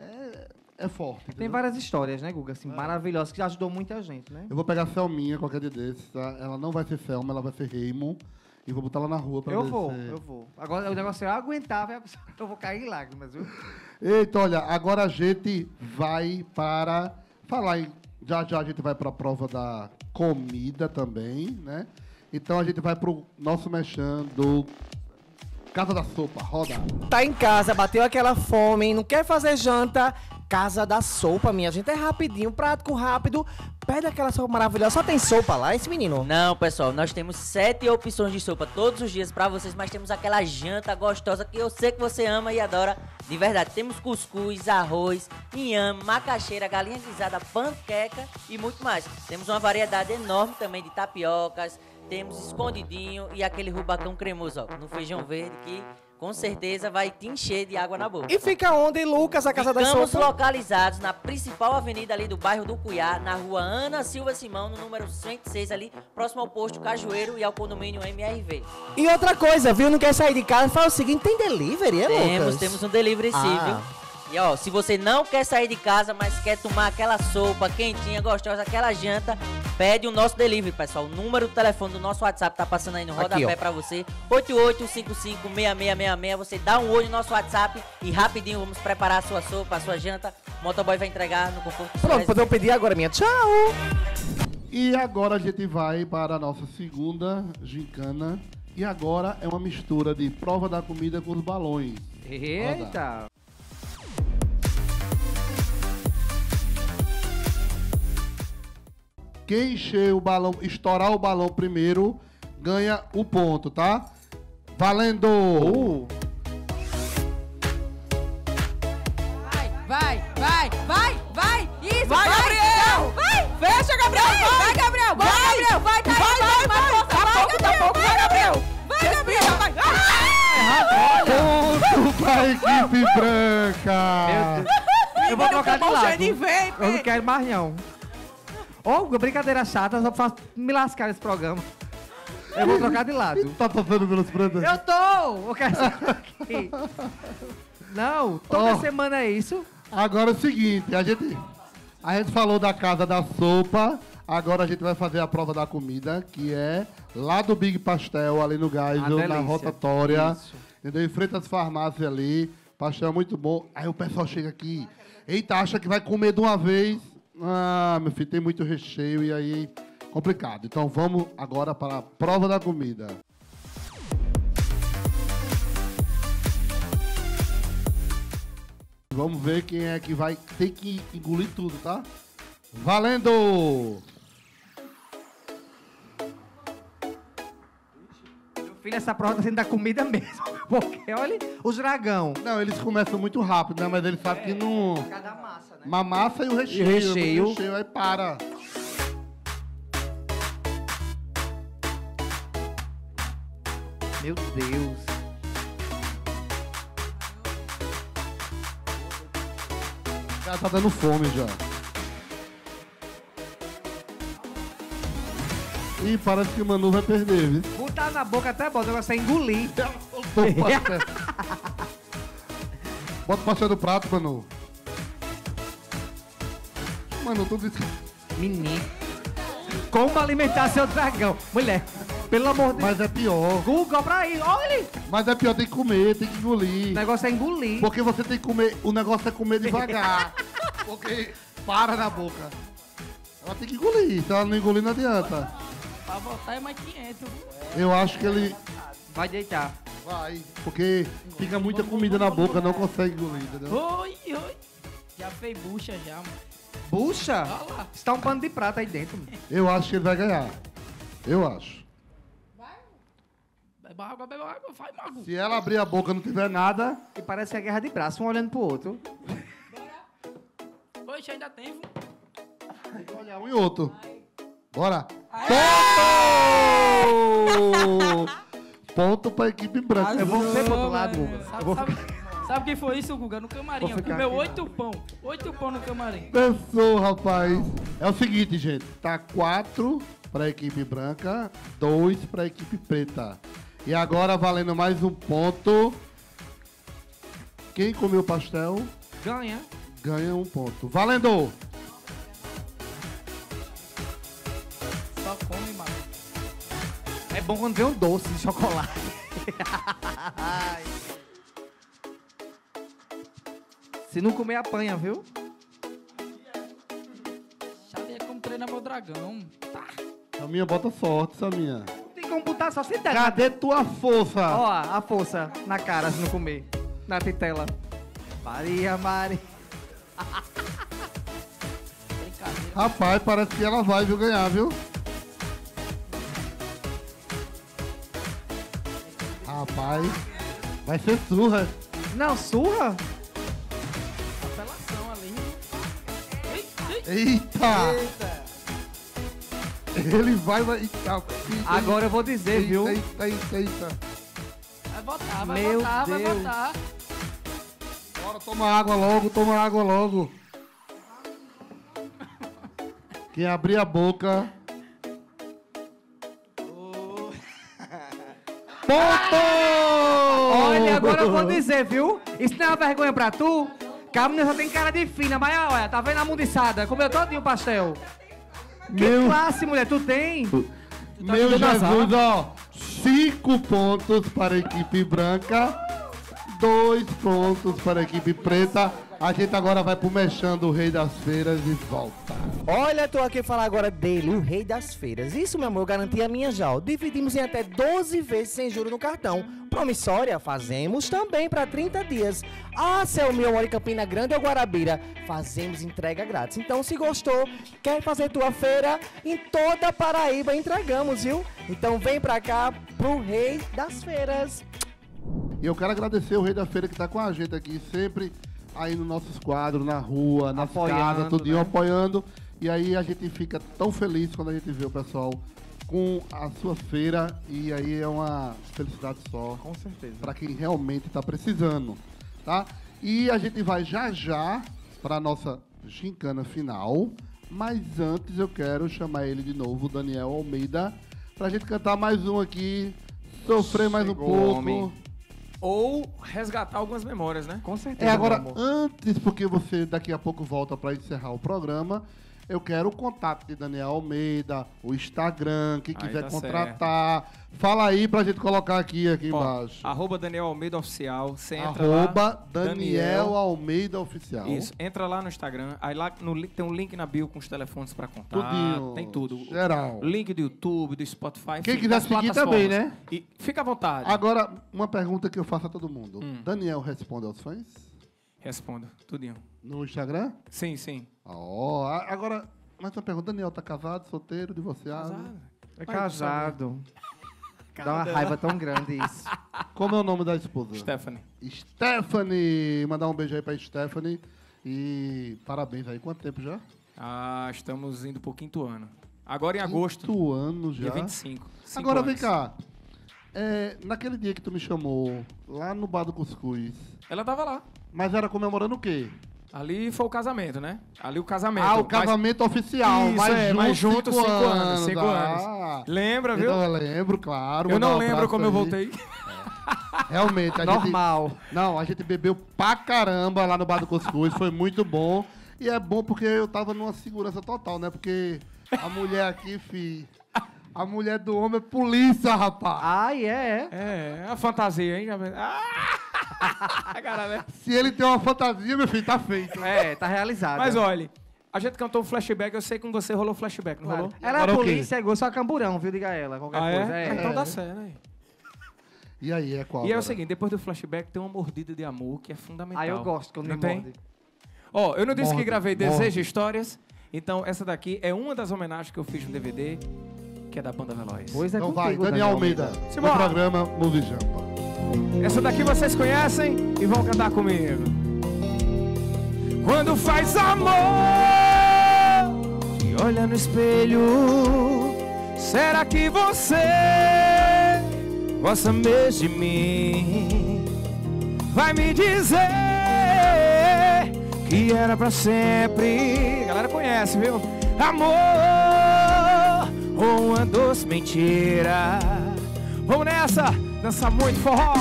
É forte. Tem entendeu? várias histórias, né, Guga? Assim, maravilhosas, que ajudou muita gente, né? Eu vou pegar a Selminha qualquer dia desses, tá? Ela não vai ser Selma, ela vai ser Raymond. E vou botar ela na rua pra ver se... Eu vou. Agora o negócio é eu aguentar, eu vou cair em lágrimas, viu? Eita, olha, agora a gente vai para... Já a gente vai para a prova da comida também, né? Então a gente vai pro nosso merchan do Casa da Sopa. Roda. Tá em casa, bateu aquela fome, não quer fazer janta? Casa da Sopa, minha gente, é rapidinho, prático, rápido. Pede aquela sopa maravilhosa. Só tem sopa lá, esse menino? Não, pessoal, nós temos 7 opções de sopa todos os dias pra vocês, mas temos aquela janta gostosa que eu sei que você ama e adora. De verdade, temos cuscuz, arroz, inhame, macaxeira, galinha guisada, panqueca e muito mais. Temos uma variedade enorme também de tapiocas, temos escondidinho e aquele rubacão cremoso, ó, no feijão verde que... com certeza vai te encher de água na boca. E fica onde, Lucas, a Casa da Sopa? Ficamos localizados na principal avenida ali do bairro do Cuiá, na rua Ana Silva Simão, no número 106 ali, próximo ao posto Cajueiro e ao condomínio MRV. E outra coisa, viu? Não quer sair de casa? Fala o seguinte, tem delivery, Lucas? Temos um delivery sim, viu? E ó, se você não quer sair de casa, mas quer tomar aquela sopa quentinha, gostosa, aquela janta, pede o nosso delivery, pessoal. O número do telefone do nosso WhatsApp tá passando aí no rodapé pra você. 88556666. Você dá um olho no nosso WhatsApp e rapidinho vamos preparar a sua sopa, a sua janta. O motoboy vai entregar no conforto. Pronto, podemos pedir agora, minha. Tchau! E agora a gente vai para a nossa segunda gincana. E agora é uma mistura de prova da comida com os balões. Eita! Quem encher o balão, estourar o balão primeiro, ganha o ponto, tá? Valendo! Vai! Isso! Vai, Gabriel! Vai! Fecha, Gabriel! Vai, Gabriel! Vai, Gabriel! Vai, tá aí! Tá pouco! Vai, Gabriel! Vai, Gabriel! Ponto pra equipe branca! Meu Deus. Eu vou trocar de lado. Vem, Eu não quero mais, não. Ô, brincadeira chata, só pra me lascar nesse programa. Eu vou trocar de lado. Tá torcendo pelos brandas? Eu tô! Eu quero aqui. Não, toda semana é isso. Agora é o seguinte, a gente falou da casa da sopa, agora a gente vai fazer a prova da comida, que é lá do Big Pastel, ali no Geisel, na rotatória. Isso. Entendeu? Em frente às farmácias ali. Pastel muito bom. Aí o pessoal chega aqui, eita, acha que vai comer de uma vez. Ah, meu filho, tem muito recheio e aí complicado. Então vamos agora para a prova da comida. Vamos ver quem é que vai ter que engolir tudo, tá? Valendo! Meu filho, essa prova tá sendo da comida mesmo. Porque, olha, os dragão. Não, eles começam muito rápido, né? Mas eles sabem que não... Cada massa, né? Uma massa e o recheio. recheio. O recheio, aí para. Meu Deus. O cara tá dando fome já. Ih, parece que o Manu vai perder, viu? Botar na boca até bom, o negócio é engolir. Bota o pastel do prato, Manu. Manu, tudo isso. Menino. Como alimentar seu dragão? Mulher, pelo amor de Deus. Mas é pior. Google pra ir, olha. Mas é pior, tem que comer, tem que engolir. O negócio é engolir. Porque você tem que comer, o negócio é comer devagar. Porque para na boca. Ela tem que engolir, se ela não engolir não adianta. Pra voltar é mais 500. Eu acho que ele vai deitar. Vai, porque fica muita comida na boca, não consegue engolir, entendeu? Oi. Já fez bucha já, mano. Bucha? Olha lá. Está um pano de prata aí dentro. Eu acho que ele vai ganhar. Eu acho. Beba água, vai, Mago. Se ela abrir a boca e não tiver nada... E parece que é guerra de braço, um olhando pro outro. Oxe, ainda tem, viu? Tem que olhar um e outro. Bora. Ponto! Ponto pra equipe branca. Eu vou ser pro outro lado, Guga. Sabe quem foi isso, Guga? No camarim. Comeu 8 pão. 8 pão no camarim. Pensou, rapaz. É o seguinte, gente. Tá 4 pra equipe branca, 2 pra equipe preta. E agora, valendo mais um ponto. Quem comeu pastel... Ganha. Ganha um ponto. Valendo! Só come, mano. É bom quando vem um doce de chocolate. Se não comer, apanha, viu? Sabe como treina meu dragão. Tá. Saminha, bota sorte, Saminha. Tem como botar só se der. Cadê tua força? Ó, a força na cara se não comer. Na titela. Maria. Rapaz, parece que ela vai, viu, ganhar, viu? Rapaz, vai ser surra. Não, surra? Apelação ali. Eita! Ele vai... Eita. Agora eu vou dizer, viu? Eita. Vai botar, Meu vai Deus. botar. Bora, toma água logo. Quem abrir a boca... Ponto! Olha, agora eu vou dizer, viu? Isso não é uma vergonha pra tu? Que a menina só tem cara de fina, mas olha, tá vendo a mundiçada? Comeu todinho o pastel. Que classe, mulher, tu tem? Meu Jesus, ó. 5 pontos para a equipe branca 2 pontos para a equipe preta. A gente agora vai pro Mexendo o Rei das Feiras e volta. Olha, tô aqui falar agora dele, o rei das feiras. Isso, meu amor, eu garanti a minha já. Ó. Dividimos em até 12 vezes sem juros no cartão. Promissória, fazemos também para 30 dias. Ah, se é o meu moro em Campina Grande ou Guarabira, fazemos entrega grátis. Então, se gostou, quer fazer tua feira, em toda a Paraíba entregamos, viu? Então, vem pra cá pro Rei das Feiras. E eu quero agradecer o Rei da Feira que tá com a gente aqui, sempre aí nos nossos quadros, na rua, nas casas, tudinho, né? apoiando. E aí a gente fica tão feliz quando a gente vê o pessoal com a sua feira. E aí é uma felicidade só. Com certeza. Para quem realmente está precisando, tá? E a gente vai já para a nossa gincana final. Mas antes eu quero chamar ele de novo, o Daniel Almeida, para a gente cantar mais um aqui, sofrer mais um pouco. Homem. Ou resgatar algumas memórias, né? Com certeza. Agora, antes, porque você daqui a pouco volta para encerrar o programa, eu quero o contato de Daniel Almeida, o Instagram, quem quiser contratar. Fala aí pra gente colocar aqui embaixo. @ Daniel Almeida Oficial. Você entra lá. Daniel Almeida Oficial. Isso, entra lá no Instagram. Aí lá tem um link na bio com os telefones pra contar. Tudinho. Tem tudo. Geral. Link do YouTube, do Spotify. Quem quiser seguir também, né? E fica à vontade. Agora, uma pergunta que eu faço a todo mundo. Daniel responde aos fãs? Respondo, tudinho. No Instagram? Sim, sim. Agora, mais uma pergunta. Daniel tá casado, solteiro, divorciado? É casado. Dá uma raiva tão grande isso. Como é o nome da esposa? Stephanie. Stephanie! Mandar um beijo aí pra Stephanie. E parabéns aí. Quanto tempo já? Estamos indo pro 5º ano. Agora em agosto. 5º ano já? Dia 25. Agora vem cá. Naquele dia que tu me chamou, lá no Bar do Cuscuz. Ela tava lá. Mas era comemorando o quê? Ali foi o casamento, né? Ali o casamento. O casamento oficial. Isso, mas junto 5 anos. 5 anos. Lembra, viu? Eu lembro, claro. Eu não lembro como eu voltei. Realmente. A gente bebeu pra caramba lá no Bar do Cuscuz. Foi muito bom. E é bom porque eu tava numa segurança total, né? Porque a mulher aqui, a mulher do homem é polícia, rapaz. É a fantasia, hein? Se ele tem uma fantasia, meu filho, tá feito. Tá realizado. Mas olha, a gente cantou um flashback, eu sei que com você rolou flashback, não rolou? Ela é polícia, é só camburão, viu? Diga ela, qualquer coisa. Então dá certo, né? E aí, é qual? E é o seguinte, depois do flashback tem uma mordida de amor que é fundamental. Eu gosto quando me morde. Eu não disse que gravei Desejo e Histórias, então essa daqui é uma das homenagens que eu fiz no DVD, que é da Banda Veloz. Pois é, então vai, Daniel Almeida, no programa Movie Jampa. Essa daqui vocês conhecem e vão cantar comigo. Quando faz amor, te olha no espelho, será que você gosta mesmo de mim? Vai me dizer que era pra sempre. A galera conhece, viu? Amor ou uma doce mentira. Vamos nessa, dança muito forró.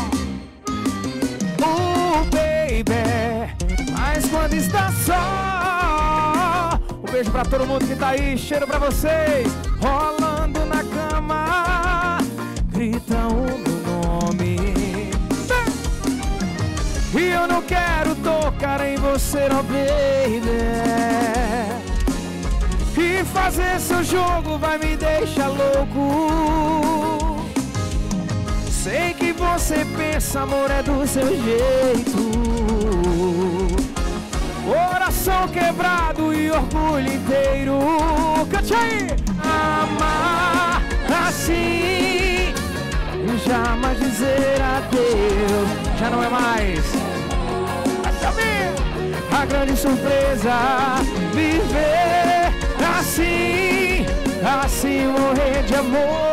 Baby, mas quando está só. Um beijo pra todo mundo que tá aí, cheiro pra vocês. Rolando na cama, grita o meu nome. E eu não quero tocar em você, não, baby. E fazer seu jogo vai me deixar louco. Sei que você pensa, amor, é do seu jeito. Coração quebrado e orgulho inteiro. Cante aí! Amar assim, jamais dizer adeus. Já não é mais. A grande surpresa, viver assim, assim morrer de amor.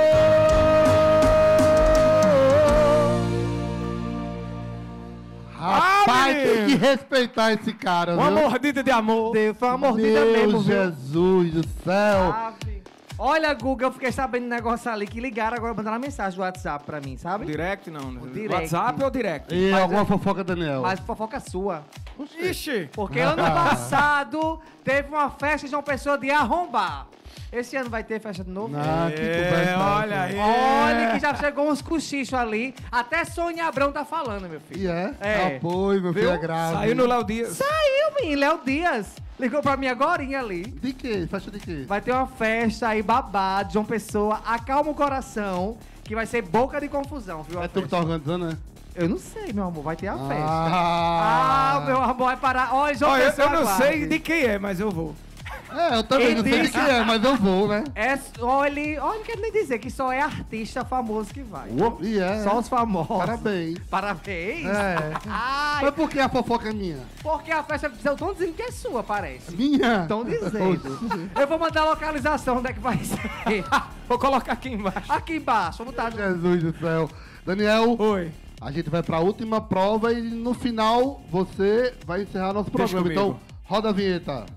Rapaz, tem que respeitar esse cara, uma viu? mordida de amor. Foi uma mordida mesmo, viu? Jesus do céu. Olha, Guga, eu fiquei sabendo do negócio ali que ligaram agora, mandaram uma mensagem do WhatsApp pra mim, sabe? Direct não, né? Direct. WhatsApp ou direct? E alguma fofoca, Daniel? Mas fofoca sua. Ixi! Porque ano passado teve uma festa de uma pessoa de arrombar. Esse ano vai ter festa de novo? Ah, que conversa. olha aí. Olha que já chegou uns cochichos ali. Até Sônia Abrão tá falando, meu filho. E é? É. Apoio, meu filho, Viu? é grave. Saiu no Léo Dias. Saiu, menino. Léo Dias. Ligou pra mim agorinha ali. De quê? Festa de quê? Vai ter uma festa aí babado, João Pessoa. Acalma o coração, que vai ser boca de confusão, viu? É tu que tá organizando, né? Eu não sei, meu amor. Vai ter a festa. Ah, meu amor, vai parar. Olha, João Olha, Pessoa, eu não aguarde. sei de quem é, mas eu vou. É, eu também não sei de quem é, mas eu vou, né? Olha, não quero nem dizer que só é artista famoso que vai. E é. Só os famosos. Parabéns. Parabéns? É. Ai, Mas por que a fofoca é minha? porque a festa, estão dizendo que é sua, parece. Minha? Estão dizendo. Eu vou mandar a localização onde é que vai ser. Vou colocar aqui embaixo. Aqui embaixo, vou botar. Jesus do céu. Daniel. Oi. A gente vai pra última prova e no final você vai encerrar nosso Deixa programa. comigo. Então, roda a vinheta.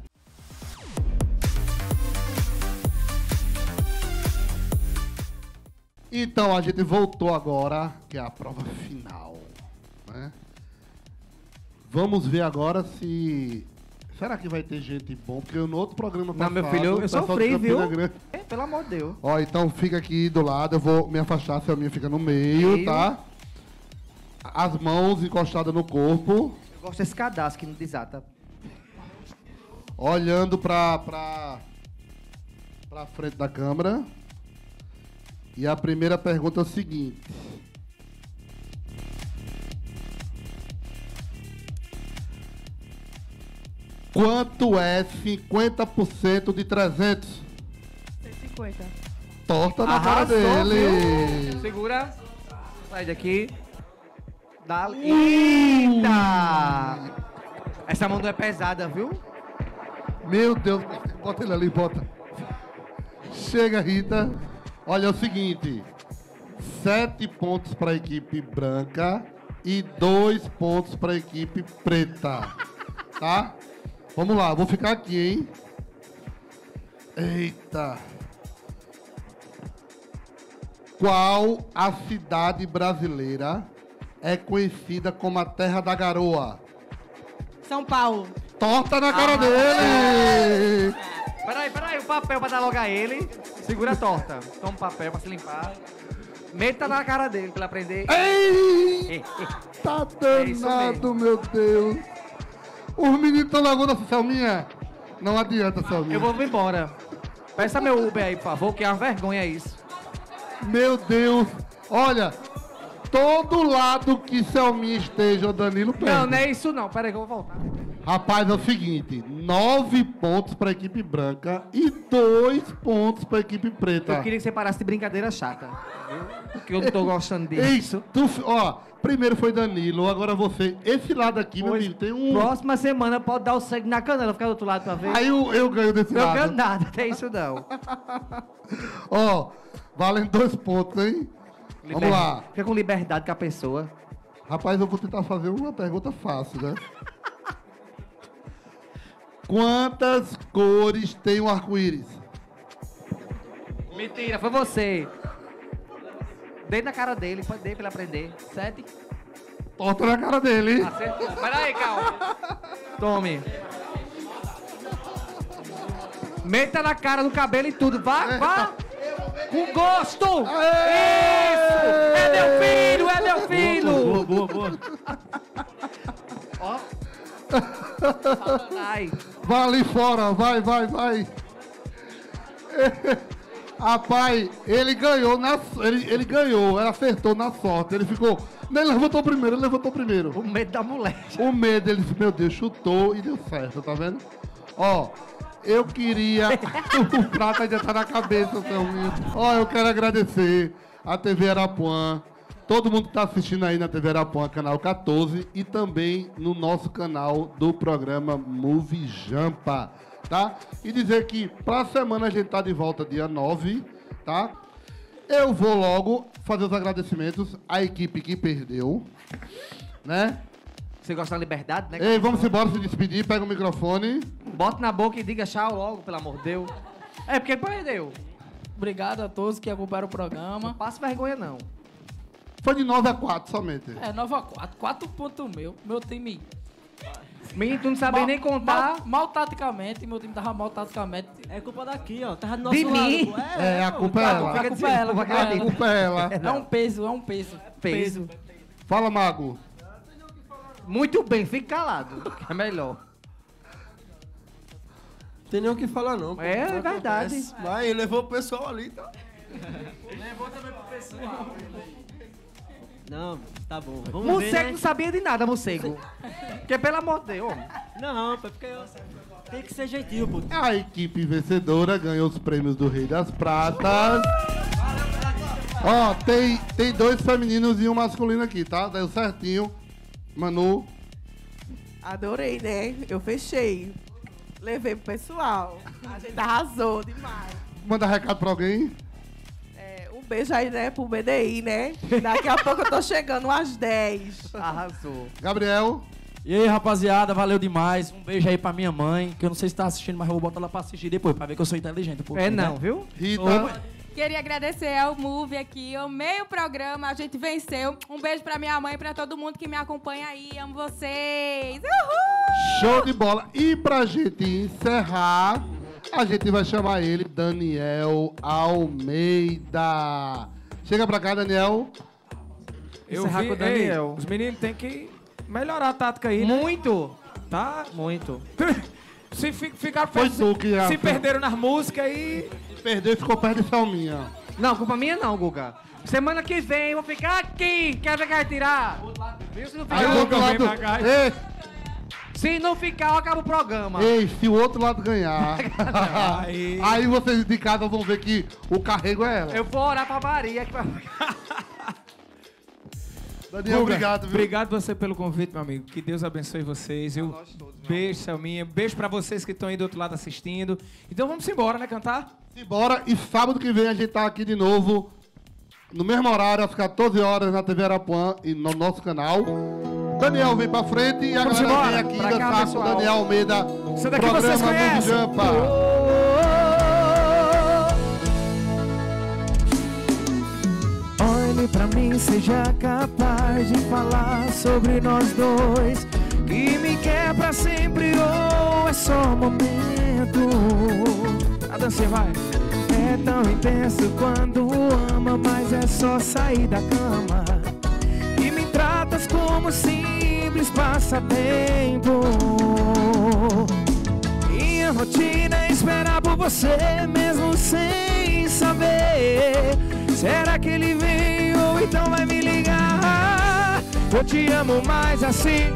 Então, a gente voltou agora, que é a prova final, né? Vamos ver agora se... Será que vai ter gente bom? Porque no outro programa Não, passado... meu filho, eu o pessoal sofri, de Campina viu? Grande- É, pelo amor de Deus. Ó, então fica aqui do lado, eu vou me afastar, a Selminha fica no meio, tá? As mãos encostadas no corpo, Eu gosto desse cadastro que não desata. olhando pra frente da câmera. E a primeira pergunta é o seguinte. Quanto é 50% de 300? 150. Torta na cara Arrasou, dele. viu? Segura. Sai daqui. Dá. Eita! Essa mão não é pesada, viu? Meu Deus, bota ele ali, bota. Chega, Rita. Olha, é o seguinte. 7 pontos para a equipe branca e 2 pontos para a equipe preta. Tá? Vamos lá, vou ficar aqui, hein? Eita. Qual a cidade brasileira é conhecida como a Terra da Garoa? São Paulo. Torta na cara dele! Peraí, o papel pra dar logo a ele. Segura a torta. Toma o papel pra se limpar. Meta na cara dele pra ele aprender. Ei! Tá danado, meu Deus. Os meninos estão largando essa Selminha. Não adianta, Selminha. Eu vou embora. Peça meu Uber aí, por favor, que é uma vergonha isso. Meu Deus. Olha, todo lado que Selminha esteja, o Danilo perde. Não, não é isso não. Peraí que eu vou voltar. Rapaz, é o seguinte. 9 pontos pra equipe branca e 2 pontos pra equipe preta. Eu queria que você parasse de brincadeira chata. Viu? Porque eu não tô gostando Ei, disso. ó, primeiro foi Danilo, agora você. Esse lado aqui, meu amigo, tem um... Próxima semana pode dar o sangue na canela, ficar do outro lado pra ver. Aí eu ganho desse Eu lado. ganho nada, não tem isso não. Ó, valem 2 pontos, hein? Vamos lá. Fica com liberdade com a pessoa. Rapaz, eu vou tentar fazer uma pergunta fácil, né? Quantas cores tem o arco-íris? Mentira, foi você. Dei na cara dele, pode dar pra ele aprender. 7. Torta na cara dele. Acertou. Peraí, calma. Tome. Meta na cara, no cabelo e tudo. Vá. Com gosto. Isso. É meu filho. Boa. Ó. Ai. Vai ali fora, vai. Rapaz, ele ganhou, ele ganhou, ele acertou na sorte, ele ficou... Ele levantou primeiro. O medo da mulher. O medo, ele disse, meu Deus, chutou e deu certo, tá vendo? Ó, eu queria... o prato ainda tá na cabeça, seu amigo. Ó, eu quero agradecer a TV Arapuã, todo mundo que tá assistindo aí na TV Arapuã, canal 14, e também no nosso canal do programa Movie Jampa, tá? E dizer que pra semana a gente tá de volta dia 9, tá? Eu vou logo fazer os agradecimentos à equipe que perdeu, né? Você gosta da liberdade, né? Ei, vamos embora se despedir, pega o microfone. Bota na boca e diga tchau logo, pelo amor de Deus. É porque perdeu. Obrigado a todos que acompanharam o programa. Não passa vergonha, não. Foi de 9 a 4 somente. É, 9 a 4. 4 pontos meu. Meu time Menino, tu não sabia nem contar. Mal taticamente, meu time tava mal taticamente. É culpa daqui, ó. Tava do nosso De lado. mim? Pô. A culpa é ela. A culpa é ela. A culpa é ela. É um peso. Peso. Fala, Mago. Muito bem, fique calado. É melhor. Tem nem o que falar, não. pô. É Não verdade. acontece. Vai, ele levou o pessoal ali, tá? Levou também pro pessoal. Não, tá bom. Vamos Morcego ver, né? não sabia de nada, morcego. Porque, pelo amor de Deus. Não, pô, porque tem que ser gentil, pô. A equipe vencedora ganhou os prêmios do Rei das Pratas. Ó, tem 2 femininos e um masculino aqui, tá? Deu certinho. Manu. Adorei, né? Eu fechei. Levei pro pessoal. A gente arrasou demais. Manda recado pra alguém. Um beijo aí, né, pro BDI, né? Daqui a pouco eu tô chegando às 10. Arrasou. Gabriel. E aí, rapaziada, valeu demais. Um beijo aí pra minha mãe, que eu não sei se tá assistindo, mas eu vou botar ela pra assistir depois, pra ver que eu sou inteligente. É não, viu? Rita. Queria agradecer ao Move aqui, eu amei o programa, a gente venceu. Um beijo pra minha mãe e pra todo mundo que me acompanha aí, amo vocês. Uhul! Show de bola. E pra gente encerrar, a gente vai chamar ele, Daniel Almeida. Chega pra cá, Daniel. Eu Encerrar vi, com o Daniel. Os meninos têm que melhorar a tática aí, né? Muito. Tá? Muito. Se ficaram Foi tu que se perderam nas músicas aí. Perdeu e ficou perto de Salminha. Não, culpa minha não, Guga. Semana que vem eu vou ficar aqui. Quer ver que vai tirar? Viu? Se não Aí ficar, o outro lado. Ei, se não ficar, eu acabo o programa. ei, se o outro lado ganhar, aí vocês de casa vão ver que o carrego é ela. Eu vou orar pra Maria que vai Daniel, Guga, obrigado, viu? Obrigado você pelo convite, meu amigo. Que Deus abençoe vocês. Beijo, Selminha. Beijo pra vocês que estão aí do outro lado assistindo. Então vamos embora, né? Cantar? Embora. E sábado que vem a gente tá aqui de novo, no mesmo horário, às 14 horas, na TV Arapuã e no nosso canal. Daniel vem pra frente e a Vamos galera embora. vem aqui Pra cá, dançar com o pessoal. Daniel Almeida. Isso daqui vocês Programa Movie conhecem. Jampa. Olhe pra mim, seja capaz de falar sobre nós dois. Que me quer pra sempre ou é só um momento. A dancinha vai. É tão intenso quando ama, mas é só sair da cama. E me tratas como simples passatempo. Minha rotina é esperar por você, mesmo sem saber. Será que ele vem ou então vai me ligar? Eu te amo mais assim.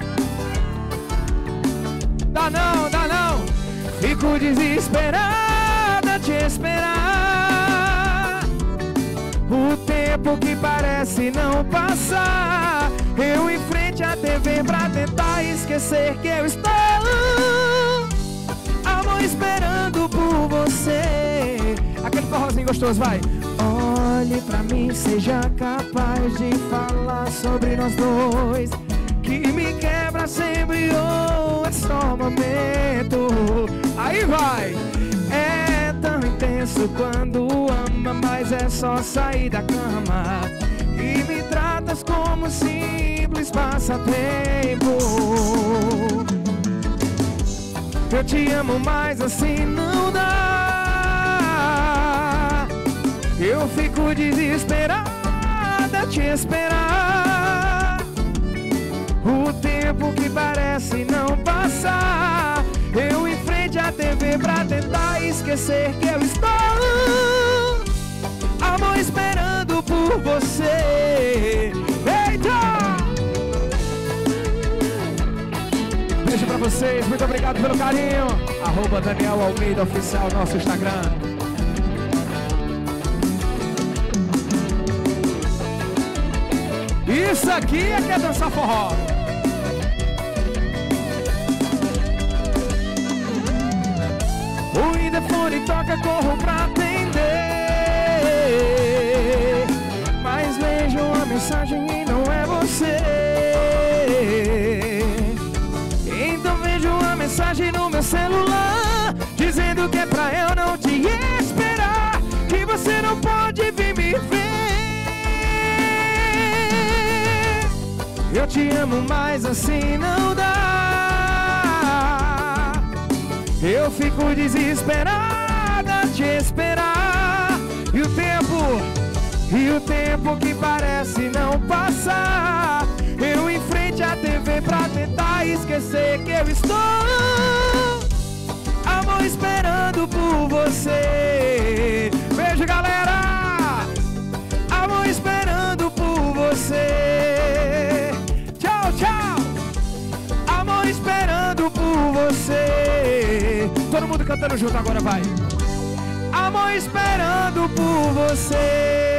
Dá não. Fico desesperada te esperar. O tempo que parece não passar. Eu em frente à TV pra tentar esquecer que eu estou. Amor, esperando por você. Aquele forrozinho gostoso, vai. Olhe pra mim, seja capaz de falar sobre nós dois. Que me quebra sempre ou é só um momento. Aí vai. É tão intenso quando ama, mas é só sair da cama. E me tratas como simples passatempo. Eu te amo, mas assim não dá. Eu fico desesperada te esperar. O tempo que parece não passar. Eu em frente à TV pra tentar esquecer que eu estou. Amor, esperando por você. Eita! Beijo pra vocês, muito obrigado pelo carinho. @Daniel Almeida Oficial, nosso Instagram. Isso aqui é que é dançar forró. O interfone toca, corro pra atender. Mas vejo a mensagem e não é você. Então vejo a mensagem no meu celular, dizendo que é pra eu não te esperar, que você não pode vir me ver. Eu te amo, mas assim não dá. Eu fico desesperada de esperar. E o tempo que parece não passar. Eu em frente à TV pra tentar esquecer que eu estou, amor, esperando por você. Beijo, galera. Amor, esperando por você. Tchau, tchau. Amor, esperando por você. Todo mundo cantando junto agora, vai. Amor, esperando por você.